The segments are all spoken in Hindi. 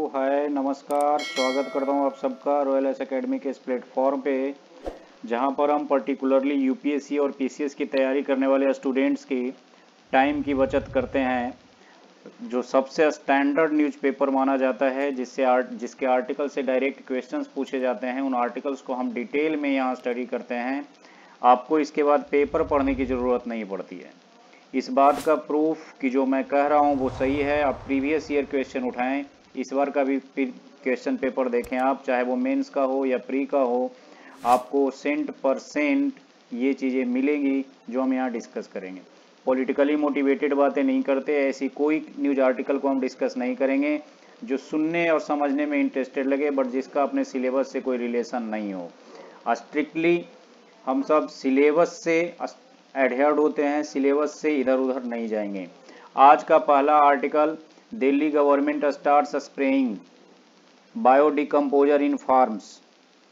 हाय नमस्कार, स्वागत करता हूँ आप सबका रॉयल एस एकेडमी के इस प्लेटफॉर्म पे, जहाँ पर हम पर्टिकुलरली यूपीएससी और पीसीएस की तैयारी करने वाले स्टूडेंट्स की टाइम की बचत करते हैं। जो सबसे स्टैंडर्ड न्यूज़पेपर माना जाता है, जिसके आर्टिकल से डायरेक्ट क्वेश्चंस पूछे जाते हैं, उन आर्टिकल्स को हम डिटेल में यहाँ स्टडी करते हैं। आपको इसके बाद पेपर पढ़ने की ज़रूरत नहीं पड़ती है। इस बात का प्रूफ कि जो मैं कह रहा हूँ वो सही है। आप प्रीवियस ईयर क्वेश्चन उठाएं, इस बार का भी क्वेश्चन पेपर देखें आप, चाहे वो मेंस का हो या प्री का हो, आपको 100% ये चीज़ें मिलेंगी जो हम यहाँ डिस्कस करेंगे। पॉलिटिकली मोटिवेटेड बातें नहीं करते, ऐसी कोई न्यूज़ आर्टिकल को हम डिस्कस नहीं करेंगे जो सुनने और समझने में इंटरेस्टेड लगे बट जिसका अपने सिलेबस से कोई रिलेशन नहीं हो। स्ट्रिक्टली हम सब सिलेबस से एडहेयर्ड होते हैं, सिलेबस से इधर उधर नहीं जाएंगे। आज का पहला article, Delhi government starts spraying biodecomposer in farms.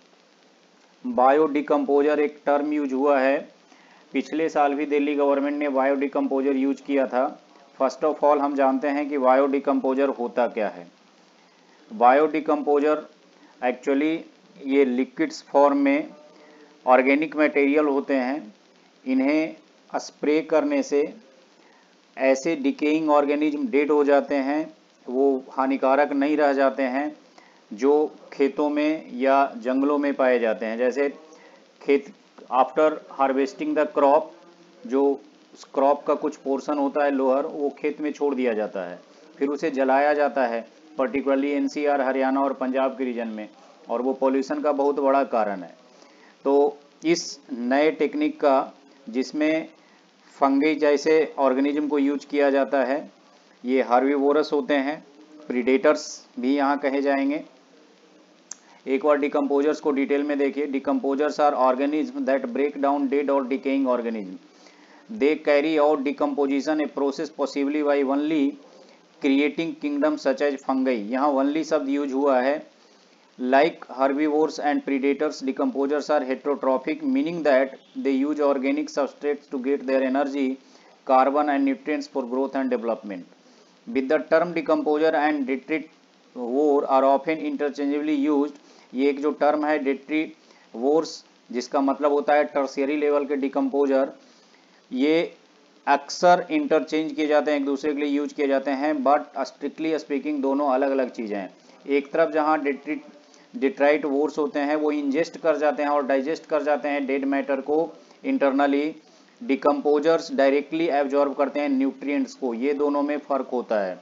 Biodecomposer एक टर्म यूज हुआ है, पिछले साल भी दिल्ली गवर्नमेंट ने बायोडिकम्पोजर यूज किया था। फर्स्ट ऑफ ऑल हम जानते हैं कि बायोडिकम्पोजर होता क्या है। बायोडिकम्पोजर एक्चुअली ये लिक्विड्स फॉर्म में ऑर्गेनिक मटेरियल होते हैं। इन्हें स्प्रे करने से ऐसे डिकेइंग ऑर्गेनिज्म डेड हो जाते हैं, वो हानिकारक नहीं रह जाते हैं जो खेतों में या जंगलों में पाए जाते हैं। जैसे खेत आफ्टर हार्वेस्टिंग द क्रॉप, जो क्रॉप का कुछ पोर्शन होता है लोअर, वो खेत में छोड़ दिया जाता है, फिर उसे जलाया जाता है, पर्टिकुलरली एनसीआर, हरियाणा और पंजाब के रीजन में, और वो पॉल्यूशन का बहुत बड़ा कारण है। तो इस नए टेक्निक का, जिसमें फंगी जैसे ऑर्गेनिज्म को यूज किया जाता है, ये हार्बीवोरस होते हैं, प्रीडेटर्स भी यहाँ कहे जाएंगे। एक बार डिकम्पोजर्स को डिटेल में देखिए। Decomposers are organism that break down dead or decaying organism. They carry out decomposition, a process possibly by only creating kingdom such as fungi. यहाँ ओनली शब्द यूज हुआ है। Like herbivores and predators, decomposers are heterotrophic, meaning that they use organic substrates to get their energy, carbon and nutrients for growth and development. With the term decomposer and detritivore are often interchangeably used. ये एक जो टर्म है detritivores, जिसका मतलब होता है टर्शियरी लेवल के डिकम्पोजर, ये अक्सर इंटरचेंज किए जाते हैं, एक दूसरे के लिए यूज किए जाते हैं, बट स्ट्रिक्टली स्पीकिंग दोनों अलग अलग चीज़ें हैं। एक तरफ जहाँ डिट्राइट वोर्स होते हैं वो इंजेस्ट कर जाते हैं और डाइजेस्ट कर जाते हैं डेड मैटर को इंटरनली, डिकम्पोजर्स डायरेक्टली एब्जॉर्ब करते हैं न्यूट्रिएंट्स को। ये दोनों में फर्क होता है।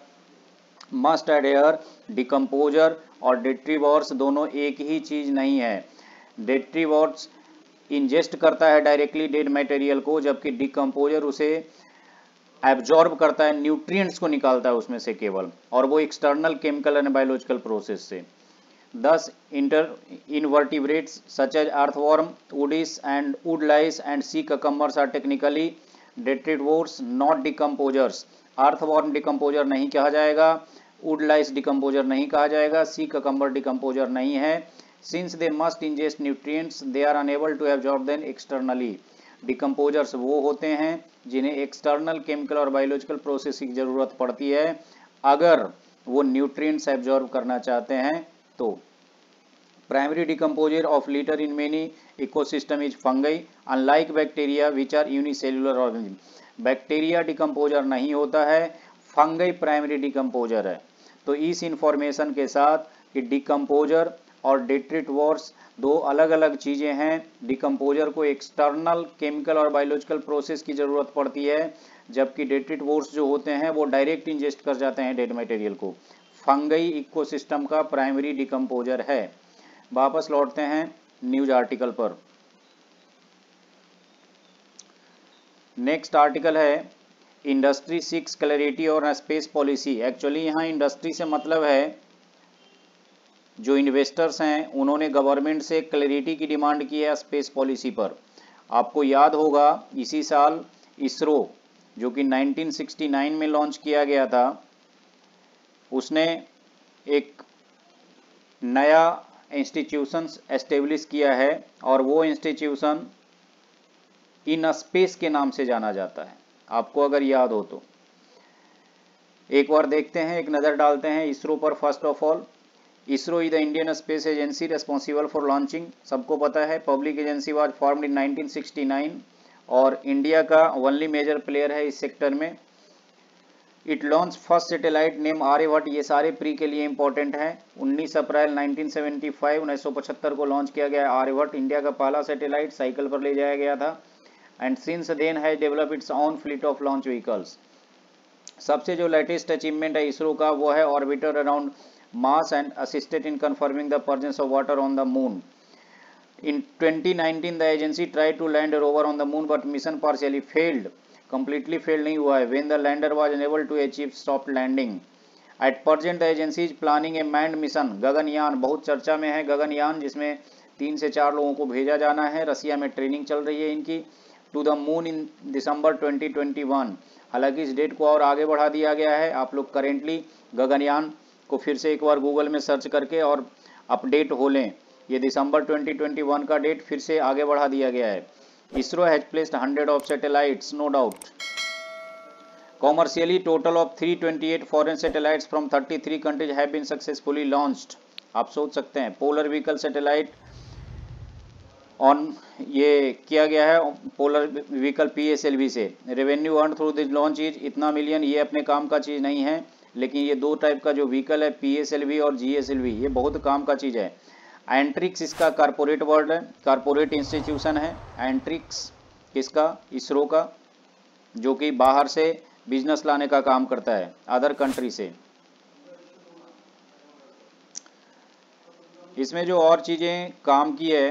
मस्ट एडेयर, डिकम्पोजर और डेट्रीवॉर्स दोनों एक ही चीज नहीं है। डेट्रीवॉर्स इंजेस्ट करता है डायरेक्टली डेड मटेरियल को, जबकि डिकम्पोजर उसे एब्जॉर्ब करता है, न्यूट्रिएंट्स को निकालता है उसमें से केवल, और वो external chemical and biological process से। Thus, invertebrates such as earthworm, woodies and woodlice and sea cucumbers are technically detritivores, not decomposers. Earthworm decomposer नहीं कहा जाएगा, woodlice decomposer नहीं कहा जाएगा, sea cucumber decomposer नहीं है। Since they must ingest nutrients, they are unable to absorb them externally. Decomposers वो होते हैं जिन्हें एक्सटर्नल केमिकल और बायोलॉजिकल प्रोसेस की जरूरत पड़ती है अगर वो न्यूट्रिएंट्स एब्जॉर्ब करना चाहते हैं तो। Primary decomposer of litter in many ecosystem is fungi, unlike bacteria which are unicellular organism. Bacteria decomposer नहीं होता है, फंगई प्राइमरी डिकम्पोजर है। तो इस इंफॉर्मेशन के साथ कि डिकम्पोजर और डेट्रिटिवोर्स दो अलग अलग चीज़ें हैं। डिकम्पोजर को एक्सटर्नल केमिकल और बायोलॉजिकल प्रोसेस की ज़रूरत पड़ती है, जबकि डेट्रिटिवोर्स जो होते हैं वो डायरेक्ट इंजेस्ट कर जाते हैं डेड मटेरियल को। फंगई इकोसिस्टम का प्राइमरी डिकम्पोजर है। वापस लौटते हैं न्यूज आर्टिकल पर। नेक्स्ट आर्टिकल है इंडस्ट्री सीक्स क्लैरिटी और स्पेस पॉलिसी। एक्चुअली यहाँ इंडस्ट्री से मतलब है जो इन्वेस्टर्स हैं उन्होंने गवर्नमेंट से क्लैरिटी की डिमांड की है स्पेस पॉलिसी पर। आपको याद होगा इसी साल इसरो, जो कि 1969 में लॉन्च किया गया था, उसने एक नया इंस्टीट्यूशन एस्टेब्लिश किया है और वो इंस्टीट्यूशन इन स्पेस के नाम से जाना जाता है। आपको अगर याद हो तो एक बार देखते हैं, एक नज़र डालते हैं इसरो पर। First of all ISRO is the Indian space agency responsible for launching, सबको पता है। Public agency was formed in 1969 और इंडिया का ओनली मेजर प्लेयर है इस सेक्टर में। It launch first satellite name Aryabhata, ये सारे प्री के लिए इंपॉर्टेंट हैं। 19 अप्रैल 1975 को लॉन्च किया गया आर्यभट्ट, इंडिया का पहला सैटेलाइट साइकिल पर ले जाया गया था। And since then has develop its own fleet of launch vehicles. सबसे जो लेटेस्ट अचीवमेंट है इसरो का वो है orbiter around Mars and assisted in confirming the presence of water on the moon. In 2019 the agency tried to land a rover on the moon but mission partially failed, completely failed नहीं हुआ है, when the lander was unable to achieve soft landing. At present the agency is planning a manned mission, Gaganyaan बहुत चर्चा में है गगनयान, जिसमें 3 से 4 लोगों को भेजा जाना है। रसिया में ट्रेनिंग चल रही है इनकी। To the moon in December 2021, हालांकि इस डेट को और आगे बढ़ा दिया गया है। आप लोग करेंटली गगनयान को फिर से एक बार गूगल में सर्च करके और अपडेट हो लें। ये दिसंबर 2021 का डेट फिर से आगे बढ़ा दिया गया है। ISRO has placed 100 of satellites, no doubt. Commercially total of 328 foreign satellites from 33 countries have been successfully launched. आप सोच सकते हैं पोलर व्हीकल सैटेलाइट ऑन ये किया गया है पोलर व्हीकल PSLV से। Revenue earn through this launch is इतना मिलियन, ये अपने काम का चीज़ नहीं है, लेकिन ये दो टाइप का जो व्हीकल है PSLV और GSLV, ये बहुत काम का चीज़ है। एंट्रिक्स इसका कारपोरेट वर्ड है, कारपोरेट इंस्टीट्यूशन है। एंट्रिक्स किसका? इसरो का, जो कि बाहर से बिजनेस लाने का काम करता है अदर कंट्री से। इसमें जो और चीज़ें काम की है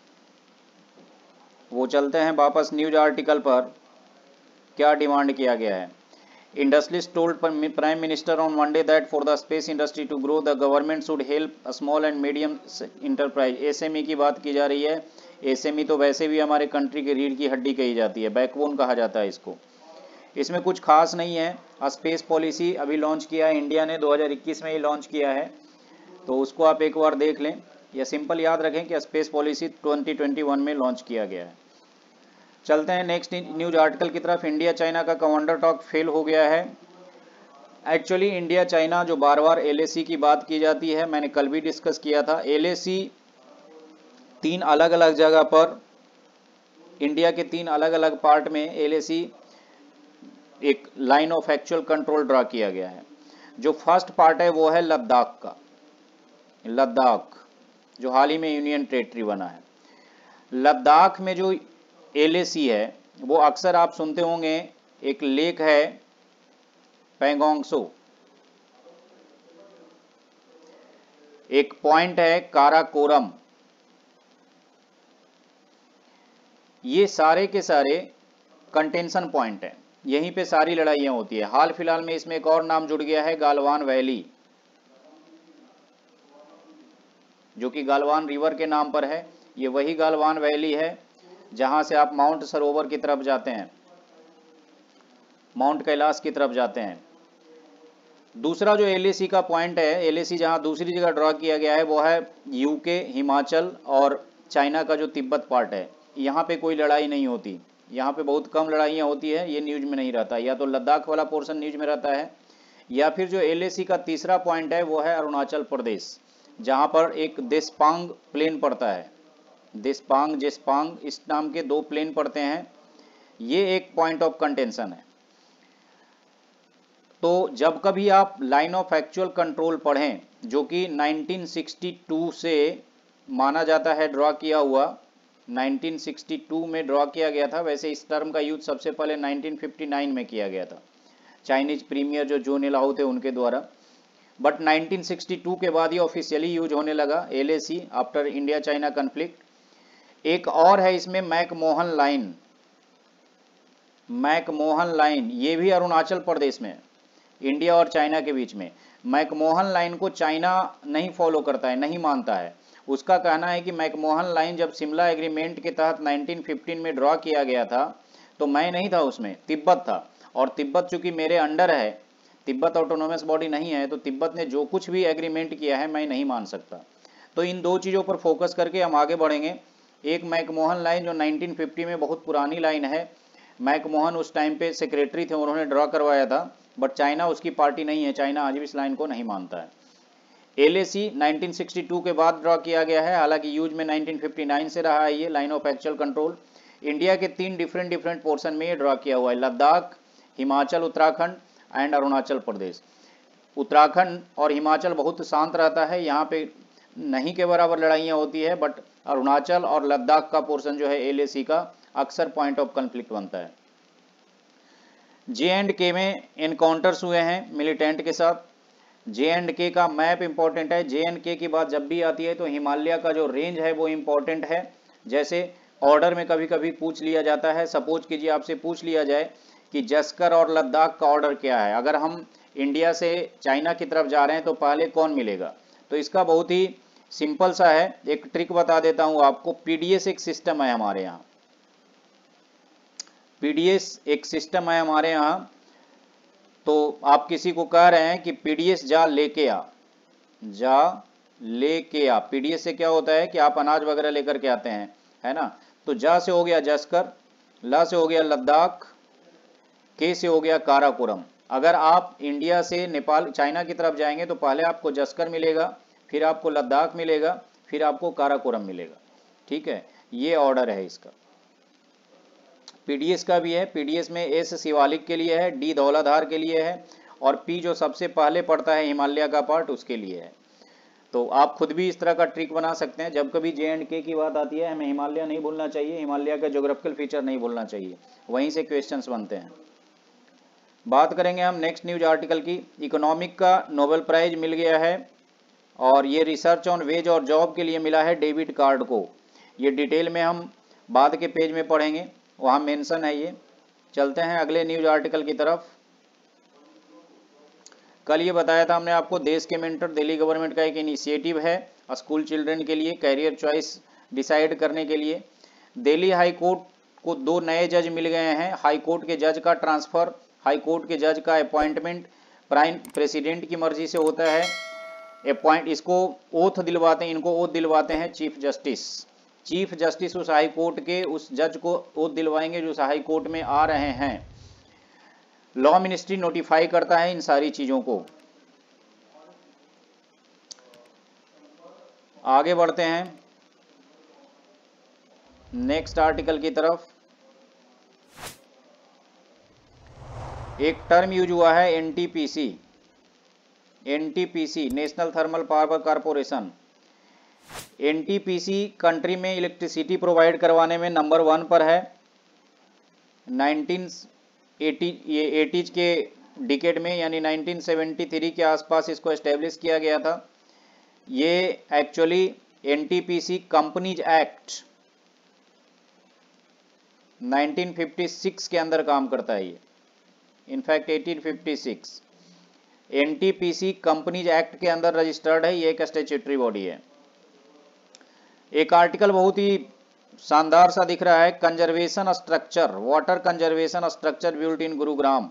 वो चलते हैं वापस न्यूज आर्टिकल पर। क्या डिमांड किया गया है? Industries told Prime Minister on Monday that for the space industry to grow, the government should help a small and medium enterprise. SME की बात की जा रही है। SME तो वैसे भी हमारे कंट्री के रीढ़ की हड्डी कही जाती है, बैकबोन कहा जाता है इसको। इसमें कुछ खास नहीं है। स्पेस पॉलिसी अभी लॉन्च किया है इंडिया ने, 2021 में ही लॉन्च किया है, तो उसको आप एक बार देख लें, या सिंपल याद रखें कि स्पेस पॉलिसी 2021 में लॉन्च किया गया है। चलते हैं नेक्स्ट न्यूज आर्टिकल की तरफ। इंडिया चाइना का कमांडर टॉक फेल हो गया है। एक्चुअली इंडिया चाइना जो बार बार LAC की बात की जाती है, मैंने कल भी डिस्कस किया था। LAC 3 अलग अलग जगह पर, इंडिया के 3 अलग अलग पार्ट में LAC एक line of actual control draw किया गया है। जो फर्स्ट पार्ट है वो है लद्दाख का, लद्दाख जो हाल ही में यूनियन टेरिटरी बना है। लद्दाख में जो LAC है वो अक्सर आप सुनते होंगे, एक लेक है पैंगोंग त्सो, एक पॉइंट है काराकोरम, ये सारे के सारे कंटेंशन पॉइंट है, यहीं पे सारी लड़ाइयां होती है। हाल फिलहाल में इसमें एक और नाम जुड़ गया है, गालवान वैली, जो कि गालवान रिवर के नाम पर है। ये वही गालवान वैली है जहां से आप माउंट सरोवर की तरफ जाते हैं, माउंट कैलाश की तरफ जाते हैं। दूसरा जो LAC का पॉइंट है, LAC जहां दूसरी जगह ड्रॉ किया गया है वो है UK, हिमाचल और चाइना का जो तिब्बत पार्ट है। यहाँ पे कोई लड़ाई नहीं होती, यहाँ पे बहुत कम लड़ाइयाँ होती है, ये न्यूज में नहीं रहता। या तो लद्दाख वाला पोर्शन न्यूज में रहता है, या फिर जो LAC का तीसरा पॉइंट है वो है अरुणाचल प्रदेश, जहाँ पर एक देशपांग प्लेन पड़ता है, देशपांग जेसपांग इस नाम के 2 प्लेन पड़ते हैं। ये एक पॉइंट ऑफ कंटेंशन है। तो जब कभी आप लाइन ऑफ एक्चुअल कंट्रोल पढ़ें, जो कि 1962 से माना जाता है ड्रॉ किया हुआ, 1962 में ड्रॉ किया गया था। वैसे इस टर्म का यूज सबसे पहले 1959 में किया गया था, चाइनीज प्रीमियर जो जोन लाओ थे उनके द्वारा, बट 1962 के बाद ये ऑफिशियली यूज होने लगा LAC after India China conflict. एक और है इसमें मैकमोहन लाइन, मैकमोहन लाइन, ये भी अरुणाचल प्रदेश में, इंडिया और चाइना के बीच में। मैकमोहन लाइन को चाइना नहीं फॉलो करता है, नहीं मानता है। उसका कहना है कि मैकमोहन लाइन जब शिमला एग्रीमेंट के तहत 1915 में ड्रॉ किया गया था, तो मैं नहीं था उसमें, तिब्बत था, और तिब्बत चूंकि मेरे अंडर है, तिब्बत ऑटोनोमस बॉडी नहीं है, तो तिब्बत ने जो कुछ भी एग्रीमेंट किया है मैं नहीं मान सकता। तो इन 2 चीज़ों पर फोकस करके हम आगे बढ़ेंगे। एक मैकमोहन लाइन जो 1950 में बहुत पुरानी लाइन है, मैकमोहन उस टाइम पे सेक्रेटरी थे, उन्होंने ड्रॉ करवाया था, बट चाइना उसकी पार्टी नहीं है, चाइना आज भी इस लाइन को नहीं मानता है। LAC 1962 के बाद ड्रॉ किया गया है, हालांकि यूज में 1959 से रहा है ये line of actual control. India के 3 डिफरेंट पोर्शन में ये ड्रॉ किया हुआ है, लद्दाख, हिमाचल उत्तराखंड एंड अरुणाचल प्रदेश। उत्तराखंड और हिमाचल बहुत शांत रहता है, यहाँ पे नहीं के बराबर लड़ाइयाँ होती है, बट अरुणाचल और लद्दाख का पोर्शन जो है LAC का अक्सर पॉइंट ऑफ कॉन्फ्लिक्ट बनता है। J&K में एनकाउंटर्स हुए हैं मिलिटेंट के साथ। J&K का मैप इंपॉर्टेंट है। J&K की बात जब भी आती है तो हिमालय का जो रेंज है वो इंपॉर्टेंट है। जैसे ऑर्डर में कभी कभी पूछ लिया जाता है, सपोज कीजिए आपसे पूछ लिया जाए कि जस्कर और लद्दाख का ऑर्डर क्या है, अगर हम इंडिया से चाइना की तरफ जा रहे हैं तो पहले कौन मिलेगा। तो इसका बहुत ही सिंपल सा है, एक ट्रिक बता देता हूं आपको। PDS एक सिस्टम है हमारे यहाँ, PDS एक सिस्टम है हमारे यहाँ। तो आप किसी को कह रहे हैं कि PDS जा लेके आ, जा लेके आ। PDS से क्या होता है कि आप अनाज वगैरह लेकर के आते हैं, है ना। तो जा से हो गया जस्कर, ला से हो गया लद्दाख, के से हो गया काराकोरम। अगर आप इंडिया से नेपाल चाइना की तरफ जाएंगे तो पहले आपको जस्कर मिलेगा, फिर आपको लद्दाख मिलेगा, फिर आपको काराकोरम मिलेगा। ठीक है, ये ऑर्डर है इसका। PDS का भी है, PDS में S शिवालिक के लिए है, D धौलाधार के लिए है, और P जो सबसे पहले पड़ता है हिमालय का पार्ट उसके लिए है। तो आप खुद भी इस तरह का ट्रिक बना सकते हैं। जब कभी J&K की बात आती है हमें हिमालय नहीं भूलना चाहिए, हिमालय का ज्योग्राफिकल फीचर नहीं भूलना चाहिए, वहीं से क्वेश्चंस बनते हैं। बात करेंगे हम नेक्स्ट न्यूज आर्टिकल की। इकोनॉमिक का नोबेल प्राइज मिल गया है और ये रिसर्च ऑन वेज और जॉब के लिए मिला है डेविड कार्ड को। ये डिटेल में हम बाद के पेज में पढ़ेंगे, वहाँ मेंशन है ये। चलते हैं अगले न्यूज आर्टिकल की तरफ। कल ये बताया था हमने आपको, देश के मेंटर दिल्ली गवर्नमेंट का एक इनिशिएटिव है स्कूल चिल्ड्रन के लिए कैरियर चॉइस डिसाइड करने के लिए। दिल्ली हाई कोर्ट को 2 नए जज मिल गए हैं। हाई कोर्ट के जज का ट्रांसफर, हाई कोर्ट के जज का अपॉइंटमेंट प्राइम प्रेसिडेंट की मर्जी से होता है। इसको ओथ दिलवाते हैं, इनको ओथ दिलवाते हैं चीफ जस्टिस। चीफ जस्टिस उस हाई कोर्ट के उस जज को ओथ दिलवाएंगे जो उस हाई कोर्ट में आ रहे हैं। लॉ मिनिस्ट्री नोटिफाई करता है इन सारी चीजों को। आगे बढ़ते हैं नेक्स्ट आर्टिकल की तरफ। एक टर्म यूज हुआ है NTPC, NTPC national thermal power corporation. NTPC country में इलेक्ट्रिसिटी प्रोवाइड करवाने में नंबर 1 पर है। 1980 के डिकेड में यानी 1973 के आसपास इसको एस्टेब्लिश किया गया था। ये एक्चुअली NTPC कंपनीज एक्ट 1956 के अंदर काम करता है ये, इनफैक्ट 1856 NTPC कंपनीज एक्ट के अंदर रजिस्टर्ड है। ये एक स्टैट्यूटरी बॉडी है। एक आर्टिकल बहुत ही शानदार सा दिख रहा है, conservation structure, water conservation structure built in Gurugram.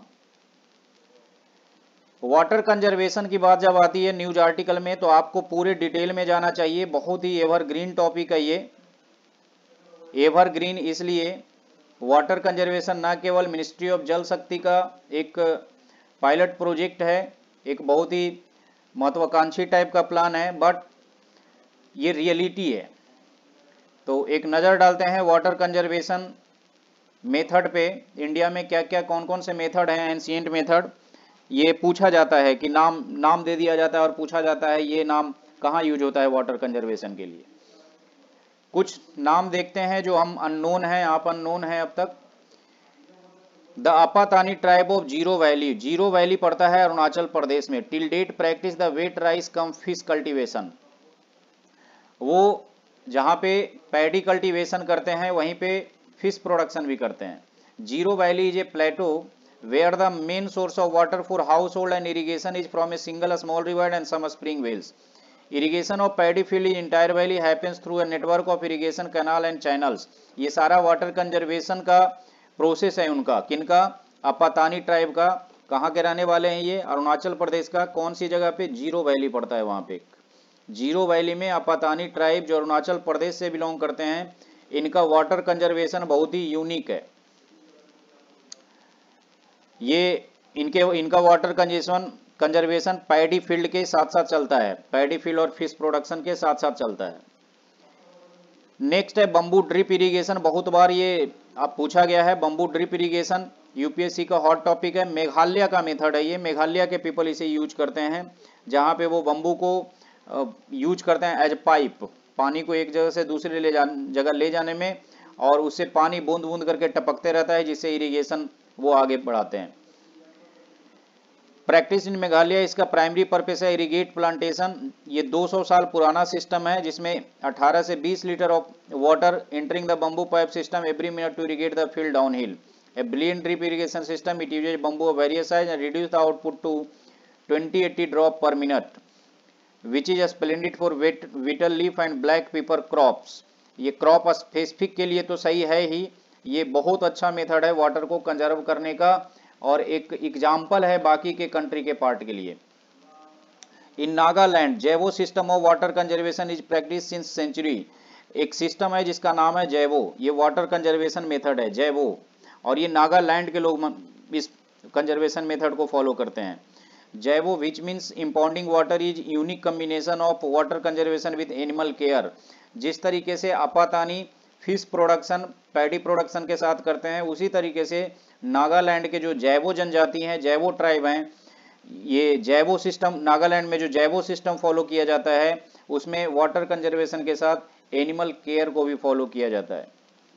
Water conservation की बात जब आती है न्यूज आर्टिकल में तो आपको पूरे डिटेल में जाना चाहिए। बहुत ही एवरग्रीन टॉपिक है ये। एवरग्रीन इसलिए, वाटर कंजर्वेशन न केवल मिनिस्ट्री ऑफ जल शक्ति का एक पायलट प्रोजेक्ट है, एक बहुत ही महत्वाकांक्षी टाइप का प्लान है, बट ये रियलिटी है। तो एक नज़र डालते हैं वाटर कंजर्वेशन मेथड पे। इंडिया में क्या क्या कौन कौन से मेथड हैं, एंशिएंट मेथड। ये पूछा जाता है कि नाम दे दिया जाता है और पूछा जाता है ये नाम कहाँ यूज होता है वाटर कंजर्वेशन के लिए। कुछ नाम देखते हैं जो हम अननोन हैं, आप अननोन हैं अब तक। The Apatani tribe of Ziro valley, Ziro valley पड़ता है अरुणाचल प्रदेश में। Till date practice the wet rice cum fish cultivation. वो जहाँ पे पैडी कल्टीवेशन करते हैं वहीं पे फिश प्रोडक्शन भी करते हैं। Ziro valley is a plateau where the main source of water for household and irrigation is from a single small river and some spring wells. Irrigation of paddy field in entire valley happens through a network of irrigation canal and channels. ये सारा वाटर कंजर्वेशन का प्रोसेस है उनका। किनका? अपातानी ट्राइब का। कहाँ के रहने वाले हैं ये? अरुणाचल प्रदेश का। कौन सी जगह पे? जीरो वैली पड़ता है वहाँ पे। जीरो वैली में अपातानी ट्राइब जो अरुणाचल प्रदेश से बिलोंग करते हैं, इनका वाटर कंजर्वेशन बहुत ही यूनिक है। ये इनका वाटर कंजर्वेशन पैडी फील्ड के साथ साथ चलता है, पैडी फील्ड और फिश प्रोडक्शन के साथ साथ चलता है। नेक्स्ट है बंबू ड्रिप इरिगेशन, बहुत बार ये आप पूछा गया है। बंबू ड्रिप इरिगेशन यूपीएससी का हॉट टॉपिक है। मेघालय का मेथड है ये, मेघालय के पीपल इसे यूज करते हैं, जहां पे वो बंबू को यूज करते हैं एज पाइप, पानी को एक जगह से दूसरे जगह ले जाने में, और उससे पानी बूंद बूंद करके टपकते रहता है, जिससे इरिगेशन वो आगे बढ़ाते हैं। प्रैक्टिस इन मेघालय, इसका प्राइमरी पर्पस है इरिगेट प्लांटेशन। ये 200 साल पुराना सिस्टम है, जिसमें 18 से 20 litre of water entering the bamboo pipe system every minute to irrigate the field downhill. A brilliant drip irrigation system, it uses bamboo of various size and reduce the output to 20-80 drop per minute, which is splendid for betel leaf and black pepper crops. ये क्रॉप स्पेसिफिक के लिए तो सही है ही, ये बहुत अच्छा मेथड है वाटर को कंजर्व करने का, और एक एग्जाम्पल है बाकी के कंट्री के पार्ट के लिए। In Nagaland Zabo system of water conservation is practice since century. एक सिस्टम है जिसका नाम है जैवो, ये वाटर कंजर्वेशन मेथड है जैवो, और ये नागालैंड के लोग इस कंजर्वेशन मेथड को फॉलो करते हैं। Zabo which means impounding water is unique combination of water conservation with animal care. जिस तरीके से Apatani fish production paddy production के साथ करते हैं, उसी तरीके से नागालैंड के जो जैवो जनजाति हैं, जैवो ट्राइब हैं, ये जैवो सिस्टम नागालैंड में जो जैवो सिस्टम फॉलो किया जाता है, उसमें वाटर कंजर्वेशन के साथ एनिमल केयर को भी फॉलो किया जाता है।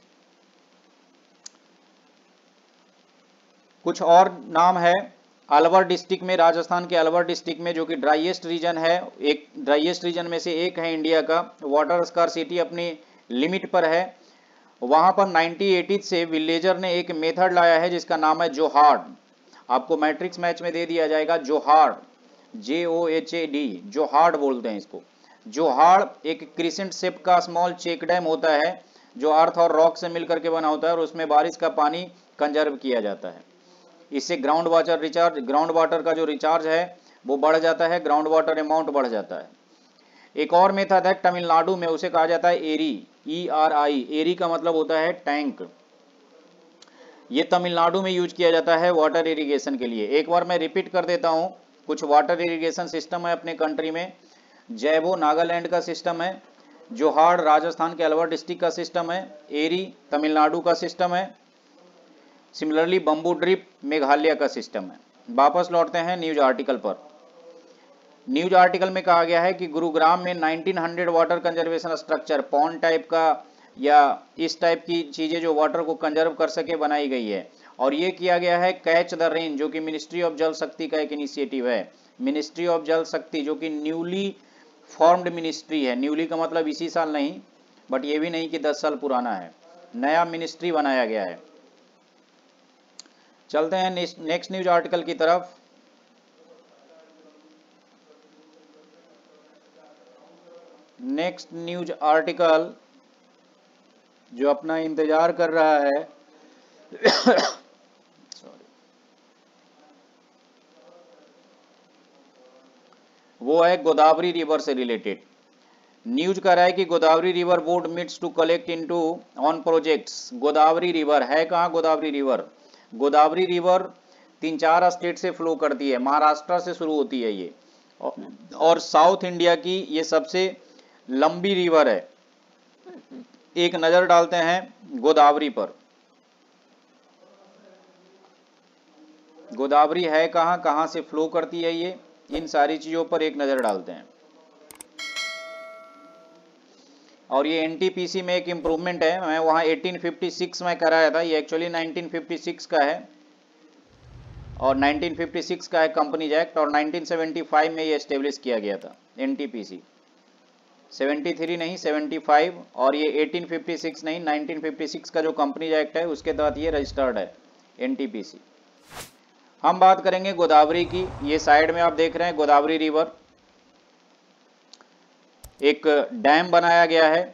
कुछ और नाम है अलवर डिस्ट्रिक्ट में, राजस्थान के अलवर डिस्ट्रिक्ट में, जो कि ड्राइएस्ट रीजन है, एक ड्राइएस्ट रीजन में से एक है इंडिया का। वाटर स्कार्सिटी अपनी लिमिट पर है। वहां पर 1980 से विलेजर ने एक मेथड लाया है जिसका नाम है जोहाड़। आपको मैट्रिक्स मैच में दे दिया जाएगा जोहाड़, JOHAD, जोहाड़ बोलते हैं इसको। जोहाड़ एक क्रिसेंट शेप का स्मॉल चेक डैम होता है, जो अर्थ और रॉक से मिलकर के बना होता है, और उसमें बारिश का पानी कंजर्व किया जाता है। इससे ग्राउंड वाटर का जो रिचार्ज है वो बढ़ जाता है, ग्राउंड वाटर अमाउंट बढ़ जाता है। एक और मेथड है तमिलनाडु में, उसे कहा जाता है एरी, ERI। एरी का मतलब होता है टैंक। ये तमिलनाडु में यूज किया जाता है वाटर इरिगेशन के लिए। एक बार मैं रिपीट कर देता हूं, कुछ वाटर इरिगेशन सिस्टम है अपने कंट्री में। जैवो नागालैंड का सिस्टम है, जोहाड़ राजस्थान के अलवर डिस्ट्रिक्ट का सिस्टम है, एरी तमिलनाडु का सिस्टम है, सिमिलरली बंबू ड्रिप मेघालय का सिस्टम है। वापस लौटते हैं न्यूज आर्टिकल पर। न्यूज आर्टिकल में कहा गया है कि गुरुग्राम में 1900 water conservation structure, pond type का या इस टाइप की चीजें जो वाटर को कंजर्व कर सके, बनाई गई है। और ये किया गया है कैच द रेन, जो कि मिनिस्ट्री ऑफ जल शक्ति का एक इनिशिएटिव है। मिनिस्ट्री ऑफ जल शक्ति जो कि न्यूली फॉर्म्ड मिनिस्ट्री है, न्यूली का मतलब इसी साल नहीं, बट ये भी नहीं कि 10 साल पुराना है, नया मिनिस्ट्री बनाया गया है। चलते हैं नेक्स्ट न्यूज आर्टिकल की तरफ। नेक्स्ट न्यूज आर्टिकल जो अपना इंतजार कर रहा है वो है गोदावरी रिवर से रिलेटेड। न्यूज कह रहा है कि Godavari river board meets to collect into on projects. Godavari river है कहाँ? Godavari river, Godavari river 3-4 state से फ्लो करती है, महाराष्ट्र से शुरू होती है ये, और साउथ इंडिया की ये सबसे लंबी रिवर है। एक नजर डालते हैं गोदावरी पर। गोदावरी है कहाँ, कहाँ से फ्लो करती है ये, इन सारी चीजों पर एक नजर डालते हैं। और ये एनटीपीसी में एक इम्प्रूवमेंट है, मैं वहां 1856 में कराया था, ये एक्चुअली 1956 का है, और 1956 का है कंपनीज एक्ट, और 1975 में ये एस्टेब्लिश किया गया था एनटीपीसी। 73 नहीं 75, और ये 1856 नहीं 1956 का जो कंपनीज एक्ट है उसके तहत ये रजिस्टर्ड है एनटीपीसी। हम बात करेंगे गोदावरी की। ये साइड में आप देख रहे हैं गोदावरी रिवर, एक डैम बनाया गया है,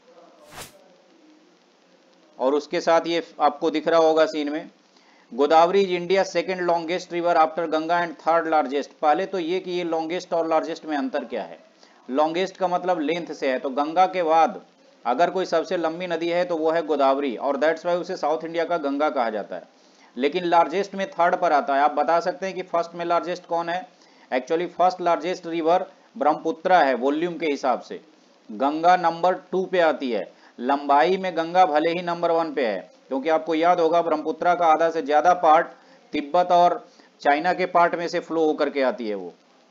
और उसके साथ ये आपको दिख रहा होगा सीन में, Godavari is India second longest river after Ganga and third largest. पहले तो ये कि ये लॉन्गेस्ट और लार्जेस्ट में अंतर क्या है। लॉन्गेस्ट का मतलब लेंथ से है, तो गंगा के बाद अगर कोई सबसे लंबी नदी है तो वो है गोदावरी, और दैट्स वाई उसे साउथ इंडिया का गंगा कहा जाता है। लेकिन लार्जेस्ट में थर्ड पर आता है। आप बता सकते हैं कि फर्स्ट में लार्जेस्ट कौन है? Actually first largest river Brahmaputra है वॉल्यूम के हिसाब से, गंगा नंबर 2 पे आती है। लंबाई में गंगा भले ही नंबर 1 पे है, क्योंकि आपको याद होगा ब्रह्मपुत्र का आधा से ज्यादा पार्ट तिब्बत और चाइना के पार्ट में से फ्लो होकर के आती है वो।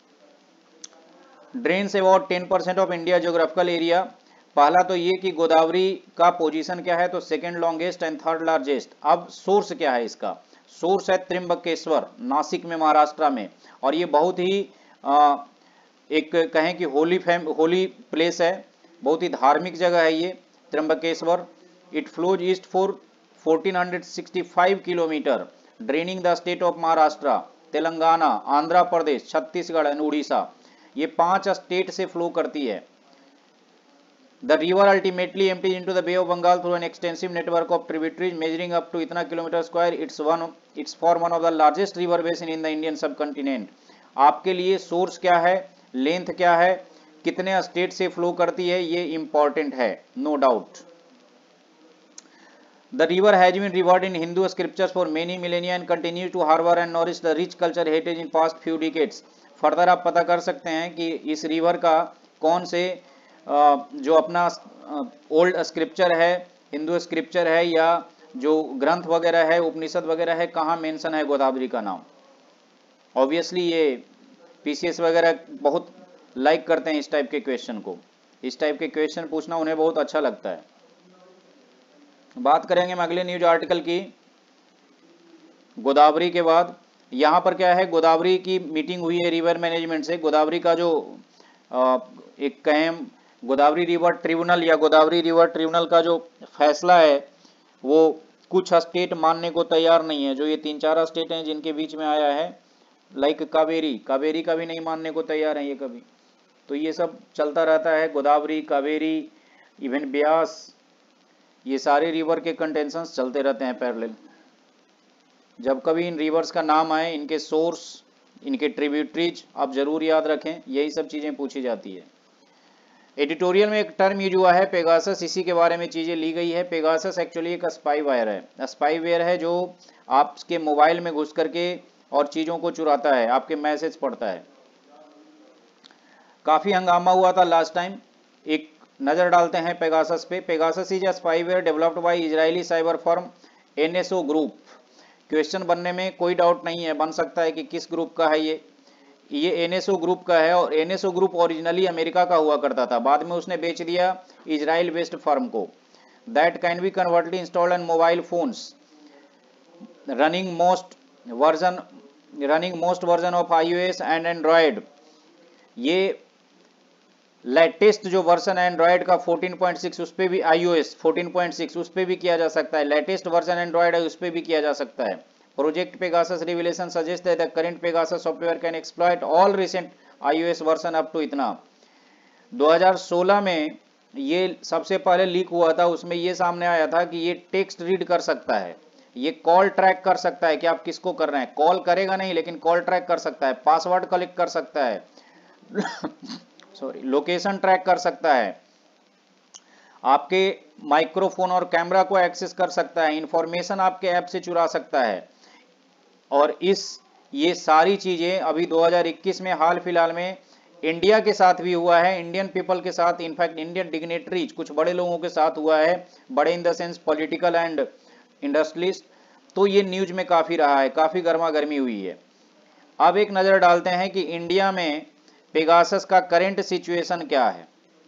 Drains about 10% of India geographical area. पहला तो ये कि गोदावरी का पोजीशन क्या है, तो second longest and third largest. अब सोर्स क्या है इसका, सोर्स है त्र्यंबकेश्वर, नासिक में, महाराष्ट्र में, और ये बहुत ही एक कहें कि होली प्लेस है, बहुत ही धार्मिक जगह है ये Trimbakeshwar. It flows east for 1465 kilometre, draining the state of Maharashtra, Telangana, Andhra Pradesh, Chhattisgarh and Orissa. ये 5 स्टेट से फ्लो करती है। The river ultimately empties into the Bay of Bengal through an extensive network of tributaries measuring up to इतना kilometre square. It's for one of the largest river basin in the Indian subcontinent। आपके लिए सोर्स क्या है, लेंथ क्या है, कितने स्टेट से फ्लो करती है, ये इंपॉर्टेंट है, no doubt. The river has been revered in Hindu scriptures for many millennia and continues to harbor and nourish the rich culture heritage in past few decades। Further आप पता कर सकते हैं कि इस रिवर का कौन से जो अपना ओल्ड स्क्रिप्चर है, हिंदू स्क्रिप्चर है, या जो ग्रंथ वगैरह है, उपनिषद वगैरह है, कहाँ मेंशन है गोदावरी का नाम। ऑब्वियसली ये पीसीएस वगैरह बहुत लाइक करते हैं इस टाइप के क्वेश्चन को, इस टाइप के क्वेश्चन पूछना उन्हें बहुत अच्छा लगता है। बात करेंगे हम अगले न्यूज आर्टिकल की। गोदावरी के बाद यहाँ पर क्या है, गोदावरी की मीटिंग हुई है रिवर मैनेजमेंट से। गोदावरी का जो एक कहें गोदावरी रिवर ट्रिब्यूनल या गोदावरी रिवर ट्रिब्यूनल का जो फैसला है वो कुछ स्टेट मानने को तैयार नहीं है। जो ये 3-4 स्टेट हैं जिनके बीच में आया है, लाइक कावेरी का भी नहीं मानने को तैयार है ये कभी। तो ये सब चलता रहता है, गोदावरी, कावेरी, इवन ब्यास, ये सारे रिवर के कंटेंशंस चलते रहते हैं पैरेलल। जब कभी इन रिवर्स का नाम आए, इनके सोर्स, इनके ट्रिब्यूटरीज आप जरूर याद रखें, यही सब चीजें पूछी जाती है। एडिटोरियल में एक टर्म यूज हुआ है पेगासस, इसी के बारे में चीजें ली गई है। पेगासस एक्चुअली एक स्पाईवेयर है, स्पाईवेयर है जो आपके मोबाइल में घुस करके और चीजों को चुराता है, आपके मैसेज पढ़ता है। काफी हंगामा हुआ था लास्ट टाइम, एक नजर डालते हैं पेगासस पे। Pegasus is a spyware developed by Israeli cyber firm NSO group. Question बनने में कोई डाउट नहीं है, बन सकता है कि किस ग्रुप का है ये एनएसओ ग्रुप का है। और एनएसओ ग्रुप ओरिजिनली अमेरिका का हुआ करता था, बाद में उसने बेच दिया इजराइल बेस्ड फर्म को। That can be covertly installed on mobile phones running most version of iOS and Android. ये लेटेस्ट जो वर्जन एंड्रॉयड का 14.6 उस पर भी, iOS 14.6 उस पर भी किया जा सकता है, लेटेस्ट वर्जन एंड्रॉयड है उस पर भी किया जा सकता है। Project Pegasus revelation suggest that the current Pegasus software can exploit all recent iOS version up to इतना। 2016 में ये सबसे पहले लीक हुआ था, उसमें ये सामने आया था कि ये टेक्स्ट रीड कर सकता है, ये कॉल ट्रैक कर सकता है कि आप किसको कर रहे हैं। कॉल करेगा नहीं लेकिन कॉल ट्रैक कर सकता है, पासवर्ड कलेक्ट कर सकता है सॉरी, लोकेशन ट्रैक कर सकता है, आपके माइक्रोफोन और कैमरा को एक्सेस कर सकता है, इंफॉर्मेशन आपके ऐप से चुरा सकता है। और ये सारी चीजें अभी 2021 में हाल फिलहाल में इंडिया के साथ भी हुआ है, इंडियन पीपल के साथ, इनफैक्ट इंडियन डिग्नेटरीज, कुछ बड़े लोगों के साथ हुआ है, बड़े in the sense political and industrialist. तो ये न्यूज में काफी रहा है, काफी गर्मा गर्मी हुई है। अब एक नजर डालते हैं कि इंडिया में पेगासस का करंट सिचुएशन क्या है।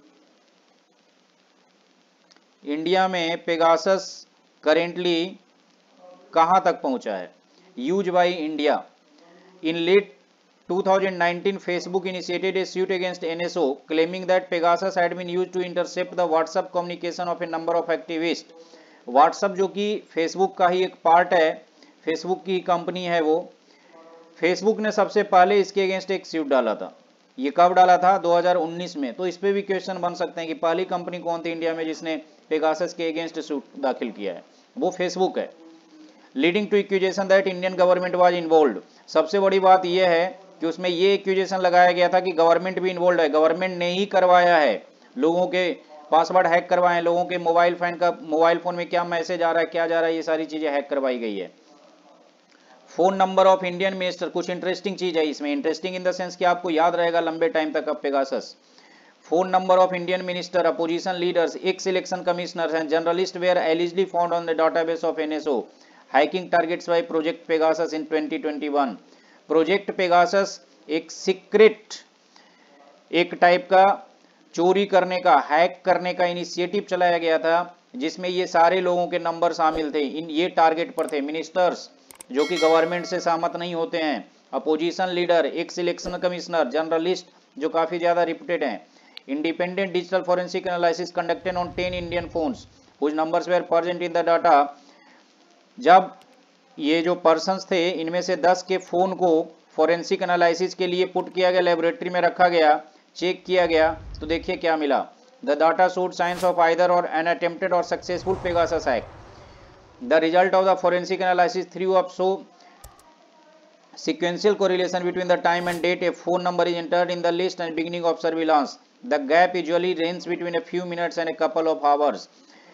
इंडिया में पेगासस करेंटली कहां तक पहुंचा है। Use by India. In late 2019 Facebook initiated a suit against NSO claiming that Pegasus had been used to intercept the WhatsApp communication of a number of activists। WhatsApp जो कि Facebook का ही एक पार्ट है, Facebook की कंपनी है वो, Facebook ने सबसे पहले इसके अगेंस्ट एक सूट डाला था। ये कब डाला था, 2019 में। तो इस पे भी क्वेश्चन बन सकते हैं कि पहली कंपनी कौन थी इंडिया में जिसने पेगासस के अगेंस्ट सूट दाखिल किया है, वो फेसबुक है। Leading to accusation that Indian government was involved. सबसे बड़ी बात यह है कि उसमें ये एक्यूजेशन लगाया गया था कि गवर्नमेंट भी इन्वॉल्व है, गवर्नमेंट ने ही करवाया है, लोगों के पासवर्ड हैक करवाए, लोगों के मोबाइल फोन में क्या मैसेज आ रहा है, क्या जा रहा है, ये सारी चीजें हैक करवाई गई है। Phone number of Indian minister, कुछ इंटरेस्टिंग चीज है इसमें, इंटरेस्टिंग इन द सेंस कि आपको याद रहेगा लंबे टाइम तक अब Pegasus. Phone number of Indian minister, opposition leaders, ex election commissioners and journalist were allegedly found on the database of NSO, hacking targets by project Pegasus in 2021। Project Pegasus एक सीक्रेट, एक टाइप का चोरी करने का, हैक करने का इनिशिएटिव चलाया गया था, जिसमें ये सारे लोगों के नंबर शामिल थे। इन ये टारगेट पर थे मिनिस्टर्स जो कि गवर्नमेंट से सहमत नहीं होते हैं, opposition leader, ex election commissioner, journalist जो काफी ज्यादा रिप्यूटेड हैं। Independent digital forensic analysis conducted on 10 Indian phones whose numbers were present in the data. जब ये जो पर्सन्स थे इनमें से 10 के फोन को फोरेंसिक एनालिसिस के लिए पुट किया गया, लेबोरेटरी में रखा गया, चेक किया गया, तो देखिए क्या मिला। The data showed signs of either or an attempted or successful Pegasus hack. The result of the forensic analysis threw up so sequential correlation between the time and date a phone number is entered in the list and beginning of surveillance. The gap usually ranges between a few minutes and a couple of hours.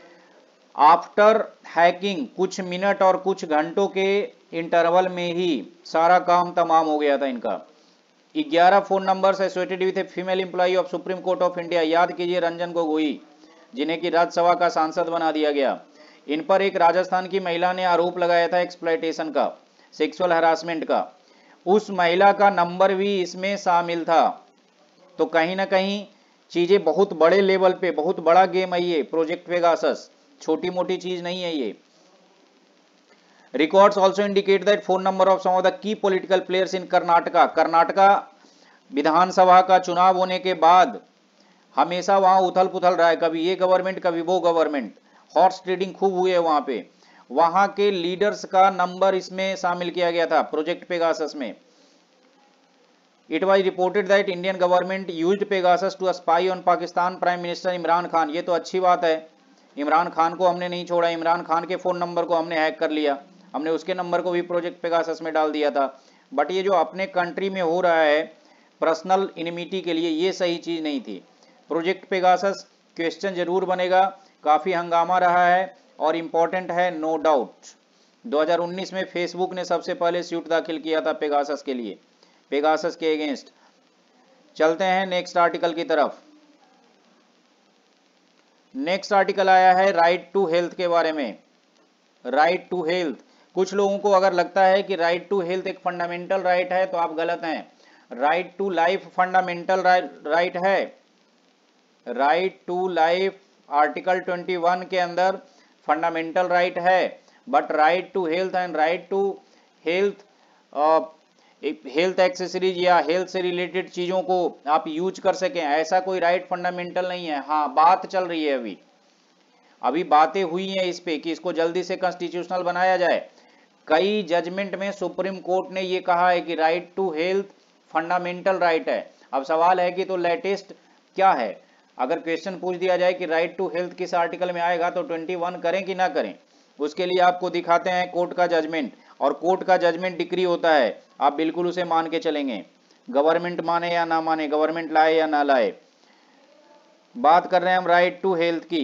After hacking कुछ मिनट और कुछ घंटों के इंटरवल में ही सारा काम तमाम हो गया था इनका। 11 phone numbers associated with a female employee of supreme court of India, याद कीजिए रंजन गोगोई, जिन्हें की राज्यसभा का सांसद बना दिया गया। इन पर एक राजस्थान की महिला ने आरोप लगाया था एक्सप्लॉयटेशन का, सेक्सुअल हरासमेंट का, उस महिला का नंबर भी इसमें शामिल था। तो कहीं ना कहीं चीजें बहुत बड़े लेवल पे, बहुत बड़ा गेम है ये प्रोजेक्ट पेगासस, छोटी मोटी चीज नहीं है ये। Records also indicate that phone number of some of the key political players in Karnataka, Karnataka विधानसभा का चुनाव होने के बाद हमेशा वहां उथल पुथल रहा है, कभी ये गवर्नमेंट कभी वो गवर्नमेंट, हॉर्स ट्रेडिंग खूब हुई है वहां पे, वहां के लीडर्स का नंबर इसमें शामिल किया गया था प्रोजेक्ट पेगासस में। It was reported that Indian government used Pegasus to spy on Pakistan prime minister Imran Khan. ये तो अच्छी बात है, इमरान खान को हमने नहीं छोड़ा, इमरान खान के फोन नंबर को हमने हैक कर लिया, हमने उसके नंबर को भी प्रोजेक्ट पेगासस में डाल दिया था। बट ये जो अपने कंट्री में हो रहा है पर्सनल इनिमिटी के लिए, ये सही चीज नहीं थी। प्रोजेक्ट पेगासस क्वेश्चन जरूर बनेगा, काफी हंगामा रहा है और इंपॉर्टेंट है नो डाउट। 2019 में फेसबुक ने सबसे पहले सूट दाखिल किया था पेगासस के लिए, पेगासस के अगेंस्ट। चलते हैं नेक्स्ट आर्टिकल की तरफ। नेक्स्ट आर्टिकल आया है राइट टू हेल्थ के बारे में। राइट टू हेल्थ, कुछ लोगों को अगर लगता है कि राइट टू हेल्थ एक फंडामेंटल राइट है तो आप गलत हैं। Right to life fundamental right है। राइट टू लाइफ आर्टिकल 21 के अंदर फंडामेंटल राइट है, but right to health and right to health, health accessories या हेल्थ से रिलेटेड चीजों को आप यूज कर सकें, ऐसा कोई राइट फंडामेंटल नहीं है। हाँ, बात चल रही है, अभी बातें हुई हैं इस पे कि इसको जल्दी से कॉन्स्टिट्यूशनल बनाया जाए। कई जजमेंट में सुप्रीम कोर्ट ने ये कहा है कि right to health fundamental right है। अब सवाल है कि तो लेटेस्ट क्या है, अगर क्वेश्चन पूछ दिया जाए कि राइट टू हेल्थ किस आर्टिकल में आएगा तो 21 करें कि ना करें। उसके लिए आपको दिखाते हैं कोर्ट का जजमेंट, और कोर्ट का जजमेंट डिक्री होता है, आप बिल्कुल उसे मान के चलेंगे, गवर्नमेंट माने या ना माने, गवर्नमेंट लाए या ना लाए। बात कर रहे हैं हम राइट टू हेल्थ की।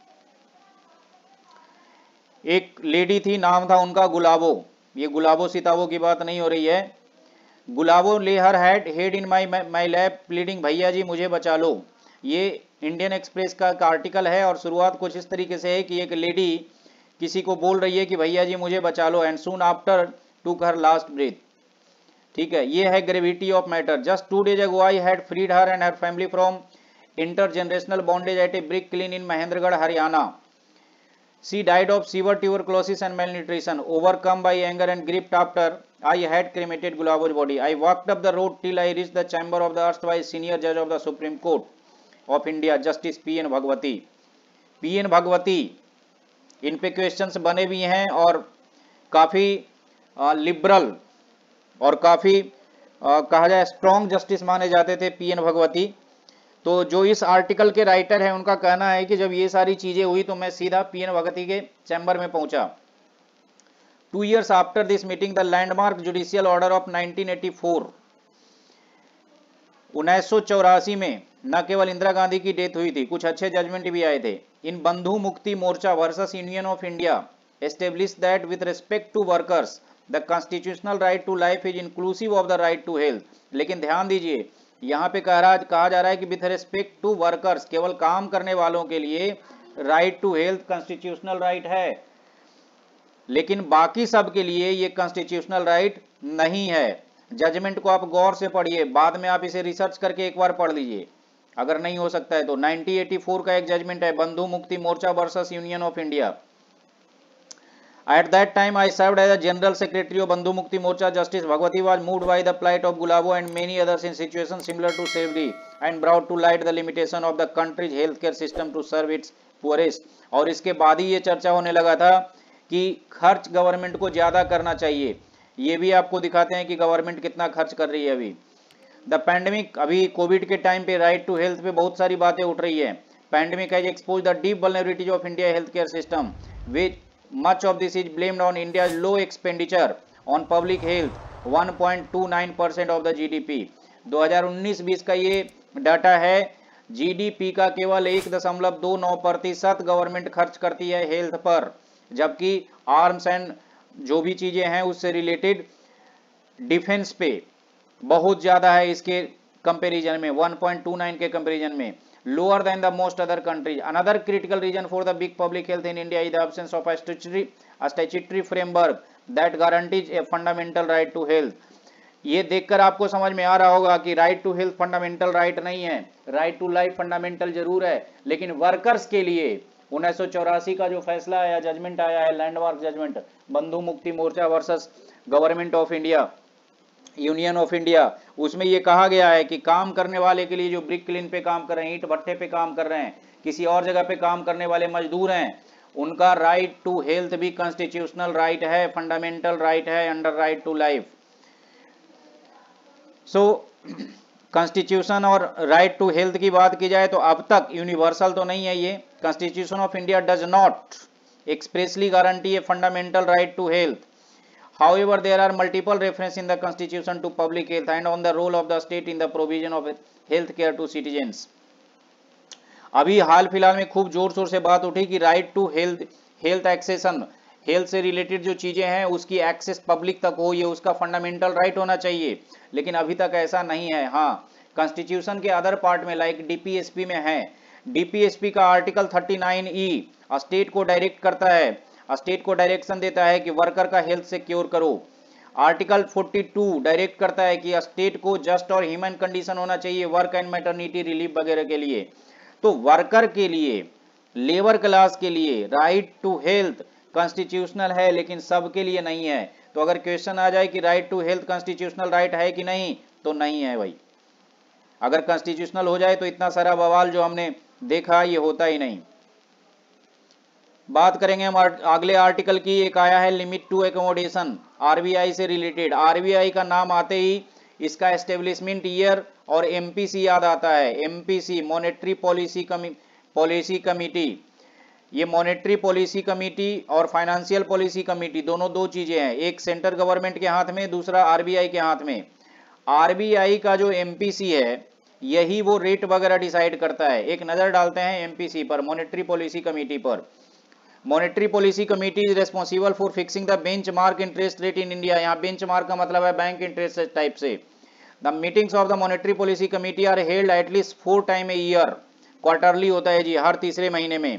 एक लेडी थी, नाम था उनका गुलाबो, ये गुलाबो सिताबो की बात नहीं हो रही है। Gulabo lay her head in my lap pleading, भैया जी मुझे बचा लो। ये इंडियन एक्सप्रेस का आर्टिकल है और शुरुआत कुछ इस तरीके से है कि एक लेडी किसी को बोल रही है कि भैया जी मुझे बचा लो, and soon after took her last breath. ठीक है, ये है gravity of matter. Just 2 days ago I had freed her and her family from intergenerational bondage at a brick kiln in Mahendragarh, Haryana. She died of severe tuberculosis and malnutrition, overcome by anger and grief after I had cremated Gulabo's body. I walked up the road till I reached the chamber of the erstwhile senior judge of the Supreme Court of India, Justice P.N. Bhagwati. P.N. Bhagwati, इन पे क्वेश्चंस बने भी हैं और काफी लिबरल और काफी कहा जाए स्ट्रॉन्ग जस्टिस माने जाते थे P.N. भगवती। तो जो इस आर्टिकल के राइटर हैं उनका कहना है कि जब ये सारी चीजें हुई तो मैं सीधा P.N. भगवती के चैम्बर में पहुंचा। 2 years after this meeting, the landmark judicial order of 1984, 1984 में न केवल इंदिरा गांधी की डेथ हुई थी, कुछ अच्छे जजमेंट भी आए थे। In Bandhua Mukti Morcha versus Union of India establish that with respect to workers the constitutional right to life is inclusive of the right to health. लेकिन ध्यान दीजिए, यहाँ पे कहा जा रहा है कि विथ रेस्पेक्ट टू वर्कर्स, केवल काम करने वालों के लिए right to health constitutional right है, लेकिन बाकी सब के लिए ये कॉन्स्टिट्यूशनल राइट नहीं है। जजमेंट को आप गौर से पढ़िए, बाद में आप इसे रिसर्च करके एक बार पढ़ लीजिए अगर नहीं हो सकता है तो। 1984 का एक जजमेंट है, Bandhua Mukti Morcha versus Union of India. At that time, I served as a general secretary of Bandhu Mukti Morcha. Justice Bhagwati was moved by the plight of Gulabo and many others in situations similar to Sevri and brought to light the limitation of the country's healthcare system to serve its poorest. और इसके बाद ही ये चर्चा होने लगा था कि खर्च गवर्नमेंट को ज्यादा करना चाहिए। ये भी आपको दिखाते हैं कि गवर्नमेंट कितना खर्च कर रही है अभी। द पैंडेमिक, अभी कोविड के टाइम पे राइट टू हेल्थ पे बहुत सारी बातें उठ रही है। Pandemic has expose the deep vulnerabilities of India health care system which much of this is blamed on India's low expenditure on public health, 1.29% of the GDP। 2019-20 का ये डाटा है, जीडीपी का केवल 1.29% गवर्नमेंट खर्च करती है हेल्थ पर, जबकि आर्म्स एंड जो भी चीजें हैं उससे रिलेटेड डिफेंस पे बहुत ज्यादा है इसके कंपैरिजन में, 1.29 के कंपैरिजन में, lower than the most other countries। Another critical reason for the weak public health in India is the absence of a statutory framework that guarantees a fundamental right to health। ये देखकर आपको समझ में आ रहा होगा कि right to health fundamental right नहीं है, राइट टू लाइफ फंडामेंटल जरूर है, लेकिन वर्कर्स के लिए 1984 का जो फैसला आया, जजमेंट आया है, landmark judgment, Bandhua Mukti Morcha versus government of India, Union of India, उसमें यह कहा गया है कि काम करने वाले के लिए, जो ब्रिक क्लीन पे काम कर रहे हैं, ईंट भट्ठे पे काम कर रहे हैं, किसी और जगह पे काम करने वाले मजदूर हैं, उनका राइट टू हेल्थ भी कॉन्स्टिट्यूशनल राइट है, फंडामेंटल राइट है under right to life. So constitution और राइट टू हेल्थ की बात की जाए तो अब तक यूनिवर्सल तो नहीं है ये। Constitution of India does not expressly guarantee a fundamental right to health. However, there are multiple references in the Constitution to public health and on the role of the state in the provision of health care to citizens। अभी हाल फिलहाल में खूब जोर शोर से बात उठी कि right to health accession, health से रिलेटेड जो चीजें हैं उसकी एक्सेस पब्लिक तक हो, ये उसका फंडामेंटल राइट होना चाहिए, लेकिन अभी तक ऐसा नहीं है। हाँ, कॉन्स्टिट्यूशन के अदर पार्ट में लाइक डीपीएसपी में है, डीपीएसपी का आर्टिकल 39E स्टेट को डायरेक्ट करता है, स्टेट को डायरेक्शन देता है कि वर्कर का हेल्थ सिक्योर करो। आर्टिकल 42 डायरेक्ट करता है कि स्टेट को जस्ट और ह्यूमन कंडीशन होना चाहिए वर्क एंड मैटरनिटी रिलीफ वगैरह के लिए। तो वर्कर के लिए, लेबर क्लास के लिए राइट टू हेल्थ कॉन्स्टिट्यूशनल है, लेकिन सबके लिए नहीं है। तो अगर क्वेश्चन आ जाए कि right to health constitutional right है कि नहीं, तो नहीं है भाई। अगर कॉन्स्टिट्यूशनल हो जाए तो इतना सारा बवाल जो हमने देखा ये होता ही नहीं। बात करेंगे हम अगले आर्टिकल की। एक आया है लिमिट टू एकोमोडेशन, आरबीआई से रिलेटेड। आरबीआई का नाम आते ही इसका एस्टेब्लिशमेंट ईयर और एमपीसी याद आता है। एमपीसी मॉनेटरी पॉलिसी कमिटी, ये मॉनेटरी पॉलिसी कमिटी और फाइनेंशियल पॉलिसी कमिटी दोनों दो चीजें हैं, एक सेंट्रल गवर्नमेंट के हाथ में, दूसरा आरबीआई के हाथ में। आरबीआई का जो एमपीसी है यही वो रेट वगैरह डिसाइड करता है। एक नजर डालते हैं एमपीसी पर, मॉनेटरी पॉलिसी कमिटी पर। Monetary policy committee is responsible for fixing the benchmark interest rate in India. यहाँ बेंचमार्क का मतलब है बैंक इंटरेस्ट टाइप से। The meetings of the monetary policy committee are held at least 4 time a year, quarterly होता है जी, हर तीसरे महीने में,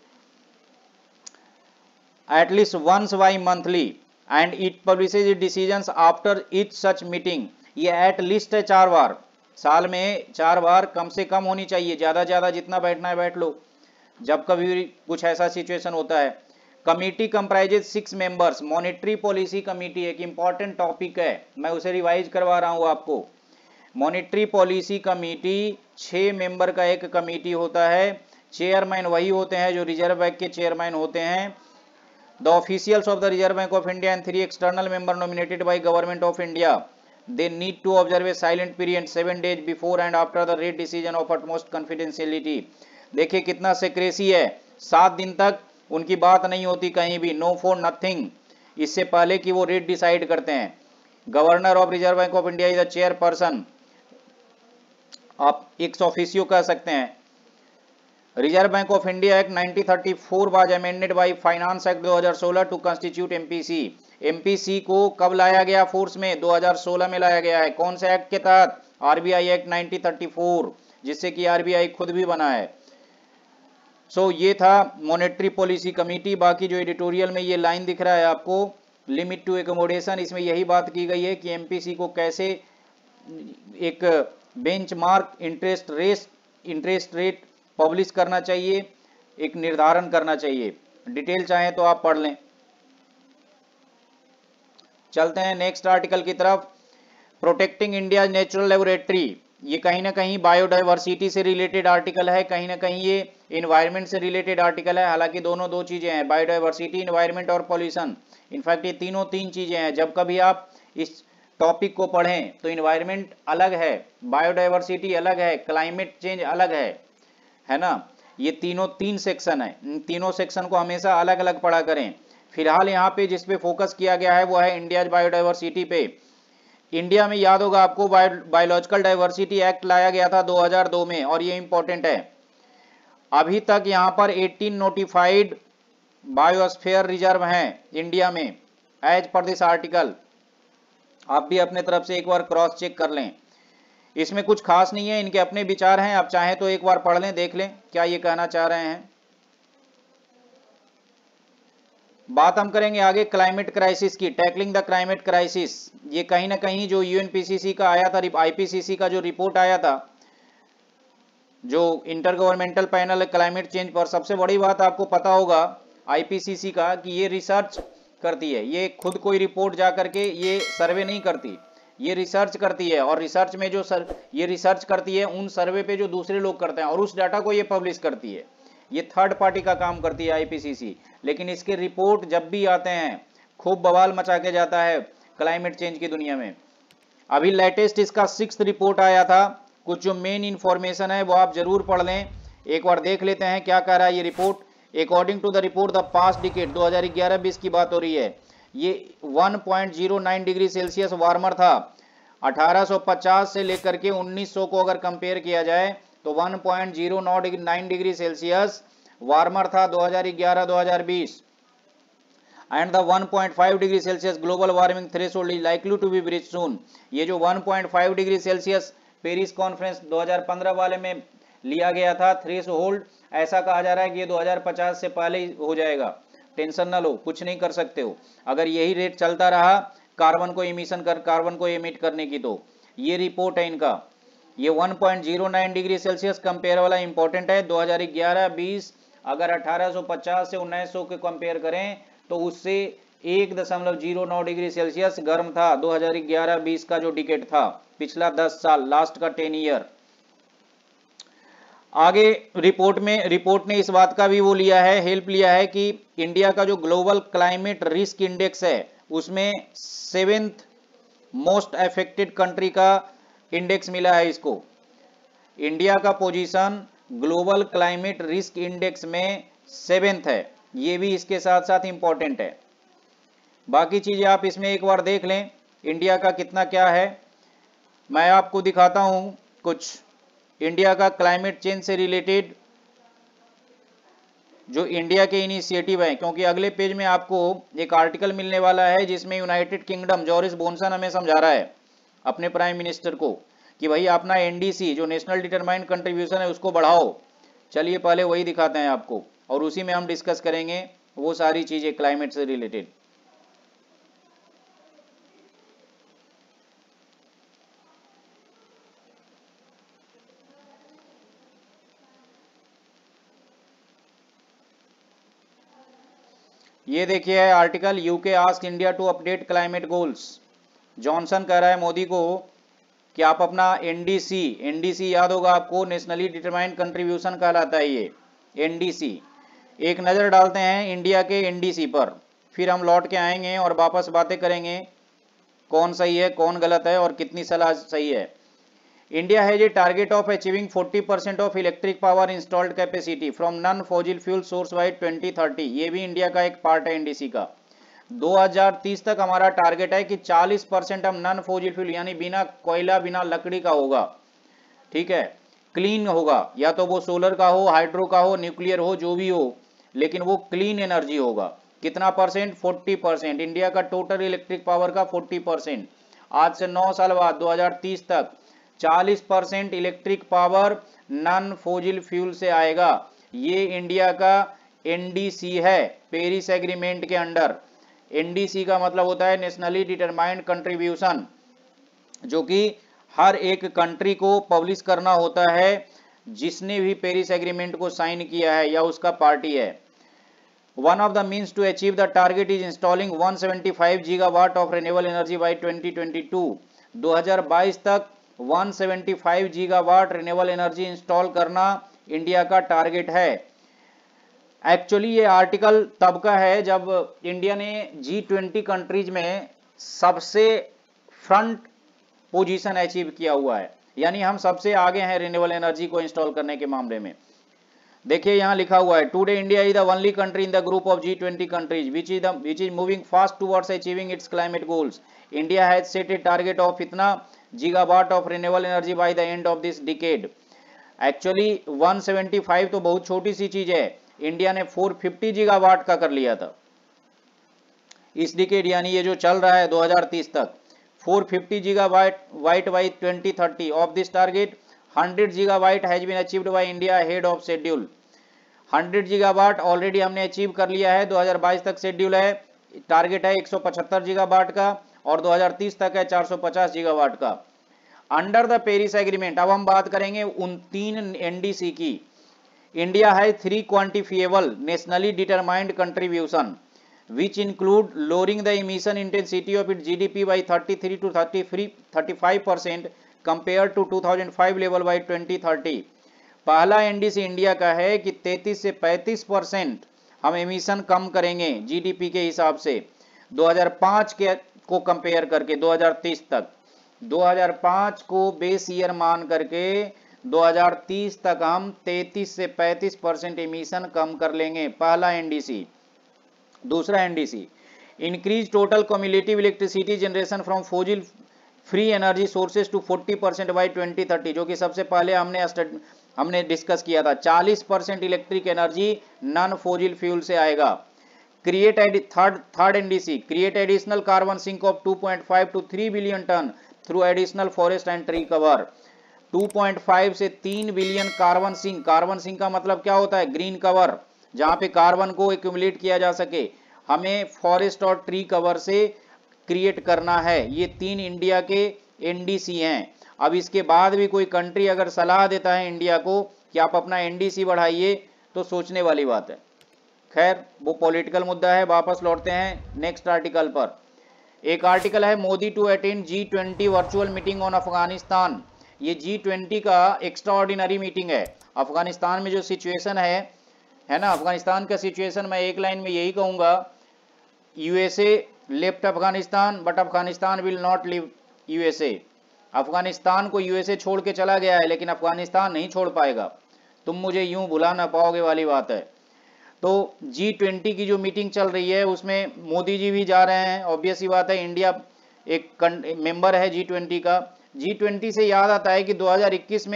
at least once bimonthly, and it publishes it decisions after each such meeting. ये एटलीस्ट है 4 बार, साल में 4 बार कम से कम होनी चाहिए, ज्यादा जितना बैठना है बैठ लो जब कभी कुछ ऐसा सिचुएशन होता है। Committee comprises 6 members. Monetary policy committee एक इंपॉर्टेंट टॉपिक है, मैं उसे रिवाइज करवा रहा हूं आपको। मॉनेटरी पॉलिसी कमिटी 6 मेंबर का एक कमिटी होता है। चेयरमैन वही होते हैं जो रिजर्व बैंक के चेयरमैन होते हैं। The officials of the Reserve Bank of India and 3 external member nominated by government of India, they need to observe a silent period 7 days before and after the rate decision of utmost confidentiality। देखिए कितना सेक्रेसी है, 7 दिन तक उनकी बात नहीं होती कहीं भी, नो फोन नथिंग, इससे पहले कि वो रेट डिसाइड करते हैं। Governor of Reserve Bank of India is the chairperson, आप एक्स ऑफिसियो कह सकते हैं। Reserve Bank of India act 1934 was amended by finance act 2016 to constitute MPC. MPC को कब लाया गया फोर्स में? 2016 में लाया गया है। कौन से एक्ट के तहत? आरबीआई एक्ट 1934, जिससे कि आरबीआई खुद भी बना है। सो ये था मॉनेटरी पॉलिसी कमेटी। बाकी जो एडिटोरियल में ये लाइन दिख रहा है आपको, लिमिट टू एकोमोडेशन, इसमें यही बात की गई है कि एमपीसी को कैसे एक बेंचमार्क इंटरेस्ट रेट पब्लिश करना चाहिए, एक निर्धारण करना चाहिए। डिटेल चाहें तो आप पढ़ लें। चलते हैं नेक्स्ट आर्टिकल की तरफ। प्रोटेक्टिंग इंडिया नेचुरल लेबोरेटरी, ये कहीं ना कहीं बायोडाइवर्सिटी से रिलेटेड आर्टिकल है, कहीं ना कहीं ये इन्वायरमेंट से रिलेटेड आर्टिकल है। हालांकि दोनों दो चीजें हैं, बायोडाइवर्सिटी, इन्वायरमेंट और पॉल्यूशन। इनफैक्ट ये तीनों तीन चीजें हैं। जब कभी आप इस टॉपिक को पढ़ें तो इन्वायरमेंट अलग है, बायोडाइवर्सिटी अलग है, क्लाइमेट चेंज अलग है ना। ये तीनों तीन सेक्शन है, इन तीनों सेक्शन को हमेशा अलग अलग पढ़ा करें। फिलहाल यहाँ पे जिस पे फोकस किया गया है वो है इंडिया बायोडाइवर्सिटी पे। इंडिया में याद होगा आपको बायोलॉजिकल डाइवर्सिटी एक्ट लाया गया था 2002 में, और ये इंपॉर्टेंट है। अभी तक यहाँ पर 18 नोटिफाइड बायोस्फीयर रिजर्व हैं इंडिया में एज पर दिस आर्टिकल। आप भी अपने तरफ से एक बार क्रॉस चेक कर लें। इसमें कुछ खास नहीं है, इनके अपने विचार हैं, आप चाहें तो एक बार पढ़ लें, देख लें क्या ये कहना चाह रहे हैं। बात हम करेंगे आगे क्लाइमेट क्राइसिस की, टैकलिंग द क्लाइमेट क्राइसिस। ये कहीं ना कहीं जो यूएनपीसीसी का आया था, आईपीसीसी का जो रिपोर्ट आया था, जो इंटर गवर्नमेंटल पैनल है क्लाइमेट चेंज पर, सबसे बड़ी बात आपको पता होगा आईपीसीसी का कि ये रिसर्च करती है। ये खुद कोई रिपोर्ट जा करके ये सर्वे नहीं करती, ये रिसर्च करती है। और रिसर्च में जो ये रिसर्च करती है उन सर्वे पे जो दूसरे लोग करते हैं, और उस डाटा को ये पब्लिश करती है। ये थर्ड पार्टी का काम करती है आईपीसीसी। लेकिन इसके रिपोर्ट जब भी आते हैं खूब बवाल मचा के जाता है क्लाइमेट चेंज की दुनिया में। अभी लेटेस्ट इसका 6th रिपोर्ट आया था। कुछ जो मेन इंफॉर्मेशन है वो आप जरूर पढ़ लें, एक बार देख लेते हैं क्या कह रहा है ये report. According to the report the past decade, 2011-20 की बात हो रही है, ये 1.09 डिग्री सेल्सियस वार्मर था। 1850 से लेकर के 1900 को अगर कंपेयर किया जाए तो 1.09 डिग्री सेल्सियस वार्मर था 2011-2020। And the 1.5 degree Celsius global warming threshold is likely to be breached soon. ये जो 1.5 डिग्री सेल्सियस पेरिस कॉन्फ्रेंस 2015 वाले में लिया गया था थ्रेशोल्ड, ऐसा कहा जा रहा है कि ये 2050 से पहले ही हो जाएगा। टेंशन ना लो, कुछ नहीं कर सकते हो अगर यही रेट चलता रहा कार्बन को एमिट करने की। तो ये रिपोर्ट है इनका। ये 1.09 डिग्री सेल्सियस कंपेयर वाला इंपॉर्टेंट है। 2011-20 अगर 1850 से 1900 के कंपेयर करें तो उससे 1.09 डिग्री सेल्सियस गर्म था 2011-20 का जो डिकेड था, पिछला 10 साल, लास्ट का 10 ईयर। आगे रिपोर्ट ने इस बात का भी वो लिया है, हेल्प लिया है कि इंडिया का जो ग्लोबल क्लाइमेट रिस्क इंडेक्स है उसमें 7th मोस्ट अफेक्टेड कंट्री का इंडेक्स मिला है इसको। इंडिया का position global climate risk index में 7th है, ये भी इसके साथ साथ इंपॉर्टेंट है। बाकी चीजें आप इसमें एक बार देख लें इंडिया का कितना क्या है। मैं आपको दिखाता हूं कुछ इंडिया का क्लाइमेट चेंज से रिलेटेड जो इंडिया के इनिशिएटिव है, क्योंकि अगले पेज में आपको एक आर्टिकल मिलने वाला है जिसमें यूनाइटेड किंगडम जोरिस जॉनसन हमें समझा रहा है अपने प्राइम मिनिस्टर को कि भाई अपना एनडीसी जो नेशनल डिटरमाइंड कंट्रीब्यूशन है उसको बढ़ाओ। चलिए पहले वही दिखाते हैं आपको और उसी में हम डिस्कस करेंगे वो सारी चीजें क्लाइमेट से रिलेटेड। ये देखिए है article, UK ask India to update climate goals. Johnson कह रहा है मोदी को कि आप अपना एनडीसी याद होगा आपको, नेशनली डिटरमाइंड कंट्रीब्यूशन कहलाता है ये एनडीसी। एक नज़र डालते हैं इंडिया के एनडीसी पर, फिर हम लौट के आएंगे और वापस बातें करेंगे कौन सही है कौन गलत है और कितनी सलाह सही है। India has a target of achieving 40% of electric power installed capacity from non fossil fuel source by 2030। ये भी इंडिया का एक पार्ट है एनडीसी का। 2030 तक हमारा टारगेट है कि 40% हम नॉन फॉसिल फ्यूल यानी बिना कोयला बिना लकड़ी का होगा, ठीक है, क्लीन होगा, या तो वो सोलर का हो, हाइड्रो का हो, न्यूक्लियर हो, जो भी हो, लेकिन वो क्लीन एनर्जी होगा। कितना परसेंट? 40%। इंडिया का टोटल इलेक्ट्रिक पावर का 40%। आज से 9 साल बाद 2030 तक 40% electric power non fossil fuel से आएगा। ये इंडिया का एनडीसी है, पेरिस एग्रीमेंट के अंडर। एनडीसी का मतलब होता है नेशनली डिटरमाइंड कंट्रीब्यूशन, जो कि हर एक कंट्री को पब्लिश करना होता है जिसने भी पेरिस एग्रीमेंट को साइन किया है या उसका पार्टी है। One of the means to achieve the target is installing 175 gigawatt of renewable energy by 2022। 2022 तक 175 गीगावाट रिन्यूएबल एनर्जी इंस्टॉल करना इंडिया का टारगेट है। एक्चुअली ये आर्टिकल तब का है जब इंडिया ने G20 कंट्रीज में सबसे फ्रंट पोजीशन अचीव किया हुआ है, यानी हम सबसे आगे हैं रिन्यूएबल एनर्जी को इंस्टॉल करने के मामले में। देखिए यहां लिखा हुआ है, today India is the only country in the group of G20 countries which is moving fast towards achieving its climate goals. India has set a target of इतना gigawatt of renewable energy by the end of this decade. Actually 175 तो बहुत छोटी सी चीज है, इंडिया ने 450 गीगावाट का कर लिया था इस डिकेड, यानी ये जो चल रहा है 2030 तक। 450 gigawatt by 2030 of this target 100 gigawatt has been achieved by India ahead of schedule. 100 gigawatt already हमने अचीव कर लिया है, 2022 तक शेड्यूल है, टारगेट है 175 गीगावाट का और 2030 तक है 450 गीगावाट का अंडर द पेरिस एग्रीमेंट। अब हम बात करेंगे उन 3 एनडीसी की। इंडिया है 3 quantifiable nationally determined contribution which include lowering the emission intensity of its GDP by 33 to 35% compared to 2005 level by 2030। पहला एनडीसी इंडिया का है कि 33 से 35% हम एमिशन कम करेंगे जीडीपी के हिसाब से 2005 के को कंपेयर करके 2030 तक। 2005 को बेस ईयर मान करके 2030 तक हम 33 से 35% एमिशन कम कर लेंगे, पहला एनडीसी। दूसरा NDC, increase total cumulative electricity generation from fossil free energy sources to 40% by 2030, जो कि सबसे पहले हमने डिस्कस किया था। 40% electric energy non fossil fuel से आएगा। Create third NDC, create additional carbon sink of 2.5 to 3 billion ton through additional forest and tree cover. 2.5 से 3 billion carbon sink, carbon sink का मतलब क्या होता है? ग्रीन कवर, जहां पे कार्बन को एक्यूमुलेट किया जा सके, हमें फॉरेस्ट और ट्री कवर से क्रिएट करना है। ये 3 इंडिया के एनडीसी हैं। अब इसके बाद भी कोई कंट्री अगर सलाह देता है इंडिया को कि आप अपना एनडीसी बढ़ाइए, तो सोचने वाली बात है। खैर वो पॉलिटिकल मुद्दा है, वापस लौटते हैं नेक्स्ट आर्टिकल पर। एक आर्टिकल है, Modi to attend G20 virtual meeting on Afghanistan. ये G20 का एक्स्ट्रा ऑर्डिनरी मीटिंग है। अफगानिस्तान में जो सिचुएशन है ना, अफगानिस्तान का सिचुएशन मैं एक लाइन में यही कहूंगा, USA left Afghanistan but Afghanistan will not leave USA. Afghanistan को यूएसए छोड़ के चला गया है, लेकिन अफगानिस्तान नहीं छोड़ पाएगा। तुम मुझे यूं भुला ना पाओगे वाली बात है। तो G20 की जो मीटिंग चल रही है उसमें मोदी जी भी जा रहे हैं, ऑब्वियस ही बात है, इंडिया एक मेंबर है G20 का। G20 से याद आता है कि 2021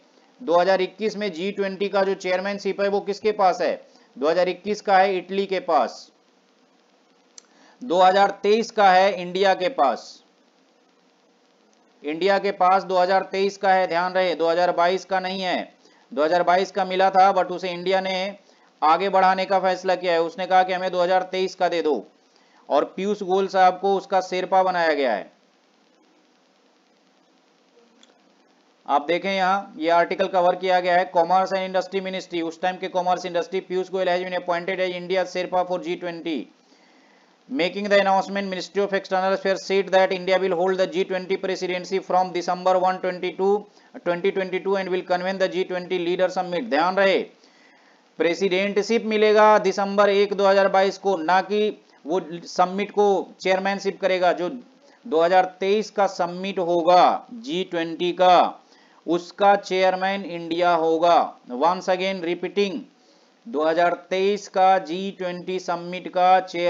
में G20 का जो चेयरमैनशिप है वो किसके पास है? 2021 का है इटली के पास, 2023 का है इंडिया के पास। 2023 का है, ध्यान रहे, 2022 का नहीं है। 2022 का मिला था बट उसे इंडिया ने आगे बढ़ाने का फैसला किया है। उसने कहा कि हमें 2023 का दे दो, और पीयूष गोयल साहब को उसका शेरपा बनाया गया है। आप देखें यहाँ ये आर्टिकल कवर किया गया है, कॉमर्स एंड इंडस्ट्री मिनिस्ट्री, उस टाइम के commerce industry Piyush Goyal has been appointed as India sherpa for G20। Making the announcement, Ministry of External Affairs said that India will hold the G20 presidency from December 1, 2022 and will convene the G20 Leader Summit। ध्यान रहे, प्रेसिडेंटशिप मिलेगा दिसंबर 1, 2022 को, ना कि वो समिट को चेयरमैनशिप करेगा। जो 2023 का समिट होगा G20 का, उसका चेयरमैन इंडिया होगा। वंस अगेन रिपीटिंग, 2023 का G20 समिट का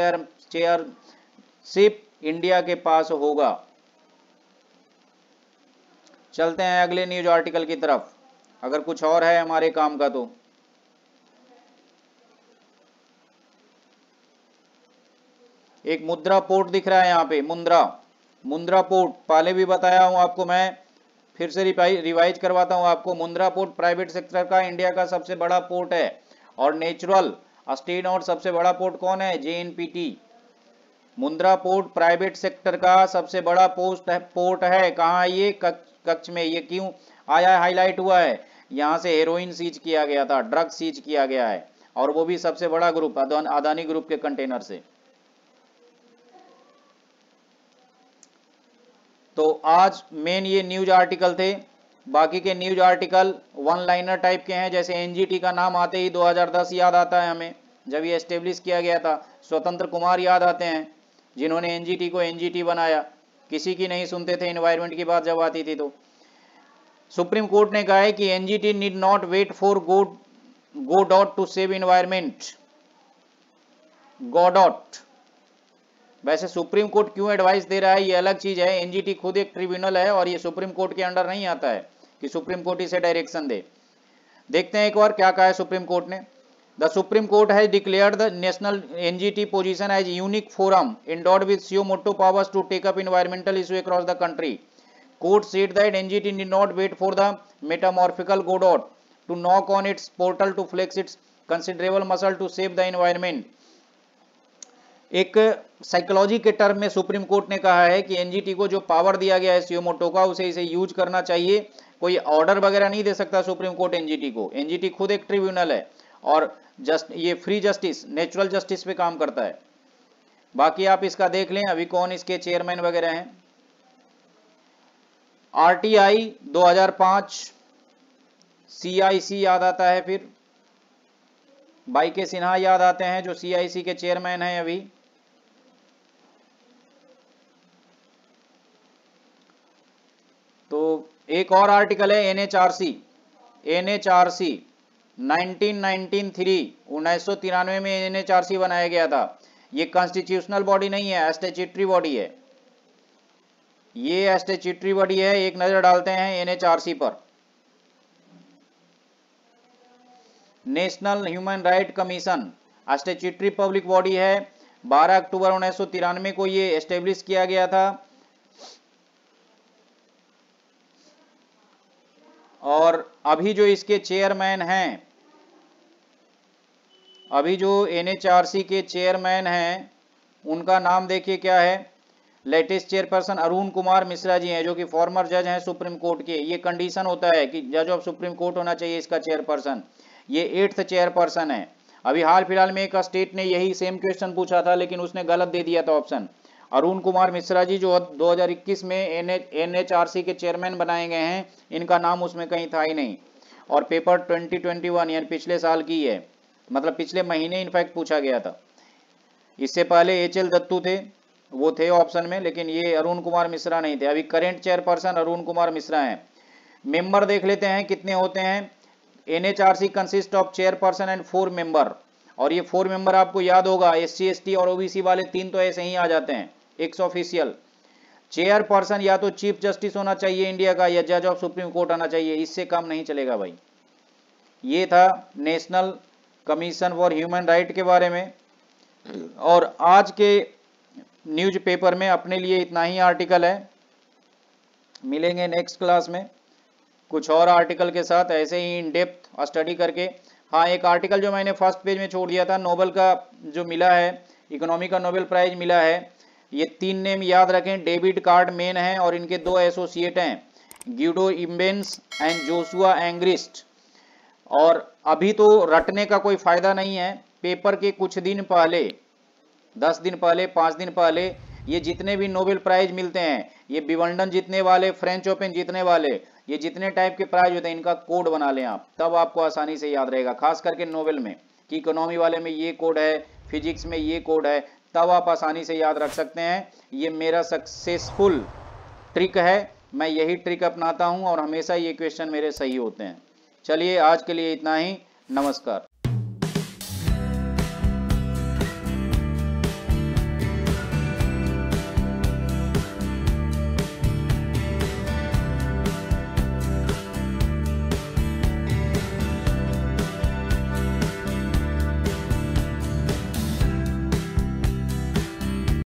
चेयरशिप इंडिया के पास होगा। चलते हैं अगले न्यूज आर्टिकल की तरफ, अगर कुछ और है हमारे काम का तो। एक मुद्रा पोर्ट दिख रहा है यहाँ पे, मुंद्रा पोर्ट, पहले भी बताया हूँ आपको, मैं फिर से रिवाइज करवाता हूँ आपको। मुंद्रा पोर्ट प्राइवेट सेक्टर का इंडिया का सबसे बड़ा पोर्ट है, और नेचुरल स्टेट और सबसे बड़ा पोर्ट कौन है? JNPT। Mundra port private sector का सबसे बड़ा पोर्ट है। कहाँ? ये कच्छ में। ये क्यों आया, हाईलाइट हुआ है? यहाँ से हेरोइन सीज किया गया था, ड्रग सीज किया गया है, और वो भी सबसे बड़ा ग्रुप अदानी ग्रुप के कंटेनर से। तो आज मेन ये न्यूज आर्टिकल थे। बाकी के news article one liner type के हैं, जैसे NGT का नाम आते ही 2010 याद आता है हमें, जब ये एस्टेब्लिश किया गया था। स्वतंत्र कुमार याद आते हैं, जिन्होंने NGT को NGT बनाया। किसी की नहीं सुनते थे एनवायरमेंट की बात जब आती थी तो। सुप्रीम कोर्ट ने कहा है कि NGT need not wait for Godot to save environment. Godot, वैसे सुप्रीम कोर्ट क्यों एडवाइस दे रहा है ये अलग चीज है। NGT खुद एक ट्रिब्यूनल है और ये सुप्रीम कोर्ट के अंडर नहीं आता है कि सुप्रीम कोर्ट इसे डायरेक्शन दे। देखते हैं एक बार क्या कहा है सुप्रीम कोर्ट ने। The supreme court has declared the national NGT position as unique forum endowed with suo motu powers to take up environmental issue across the country. Court said that NGT did not wait for the metamorphical Godot to knock on its portal to flex its considerable muscle to save the environment. एक साइकोलॉजी के टर्म में सुप्रीम कोर्ट ने कहा है कि NGT को जो पावर दिया गया है सुओ मोटो का, उसे इसे यूज करना चाहिए। कोई ऑर्डर वगैरह नहीं दे सकता सुप्रीम कोर्ट NGT को। NGT खुद एक ट्रिब्यूनल है और ये फ्री जस्टिस, नेचुरल जस्टिस पे काम करता है। बाकी आप इसका देख लें अभी कौन इसके चेयरमैन वगैरह हैं। RTI 2005, CIC याद आता है, फिर YK सिन्हा याद आते हैं जो CIC के चेयरमैन हैं अभी। तो एक और आर्टिकल है NHRC 1993 में NHRC बनाया गया था। ये कॉन्स्टिट्यूशनल बॉडी नहीं है, स्टैट्यूटरी बॉडी है। ये स्टैट्यूटरी बॉडी है। एक नजर डालते हैं NHRC पर। National human right commission statutory public body है। 12 अक्टूबर 1993 को ये एस्टेब्लिश किया गया था, और अभी जो इसके चेयरमैन हैं, अभी जो NHRC के चेयरमैन हैं उनका नाम देखिए क्या है। लेटेस्ट चेयरपर्सन अरुण कुमार मिश्रा जी हैं, जो कि फॉर्मर जज हैं सुप्रीम कोर्ट के। ये कंडीशन होता है कि जज ऑफ सुप्रीम कोर्ट होना चाहिए इसका चेयरपर्सन। ये 8th चेयरपर्सन है। अभी हाल फिलहाल में एक स्टेट ने यही सेम क्वेश्चन पूछा था, लेकिन उसने गलत दे दिया था ऑप्शन। अरुण कुमार मिश्रा जी जो 2021 में NHRC के चेयरमैन बनाए गए हैं, इनका नाम उसमें कहीं था ही नहीं। और पेपर 2021 यानी पिछले साल की है, मतलब पिछले महीने इनफैक्ट पूछा गया था। इससे पहले HL दत्तू थे, वो थे ऑप्शन में, लेकिन ये अरुण कुमार मिश्रा नहीं थे। अभी करेंट चेयरपर्सन अरुण कुमार मिश्रा हैं। मेंबर देख लेते हैं कितने होते हैं। NHRC consist of chairperson and 4 member, और ये 4 मेंबर आपको याद होगा SC ST और OBC वाले 3 तो ऐसे ही आ जाते हैं एक्स ऑफिशियल। चेयरपर्सन या तो चीफ जस्टिस होना चाहिए इंडिया का, या जज ऑफ सुप्रीम कोर्ट आना चाहिए, इससे कम नहीं चलेगा भाई। ये था national commission for human right के बारे में। और आज के न्यूज पेपर में अपने लिए इतना ही आर्टिकल है। मिलेंगे नेक्स्ट क्लास में कुछ और आर्टिकल के साथ, ऐसे ही इन डेप्थ स्टडी करके। हाँ, एक आर्टिकल जो मैंने फर्स्ट पेज में छोड़ दिया था, नोबेल का जो मिला है, इकोनॉमी का नोबेल प्राइज मिला है। ये 3 नेम याद रखें, डेविड कार्ड मेन है और इनके 2 एसोसिएट हैं, Guido Imbens and Joshua Angrist. और अभी तो रटने का कोई फायदा नहीं है। पेपर के कुछ दिन पहले, 10 दिन पहले, 5 दिन पहले, ये जितने भी नोबेल प्राइज मिलते हैं, ये विंबलडन जीतने वाले, फ्रेंच ओपन जीतने वाले, ये जितने टाइप के प्राइज होते हैं, इनका कोड बना लें आप, तब आपको आसानी से याद रहेगा। खास करके नोबेल में कि इकोनॉमी वाले में ये कोड है, फिजिक्स में ये कोड है, तब आप आसानी से याद रख सकते हैं। ये मेरा सक्सेसफुल ट्रिक है, मैं यही ट्रिक अपनाता हूं और हमेशा ये क्वेश्चन मेरे सही होते हैं। चलिए आज के लिए इतना ही, नमस्कार।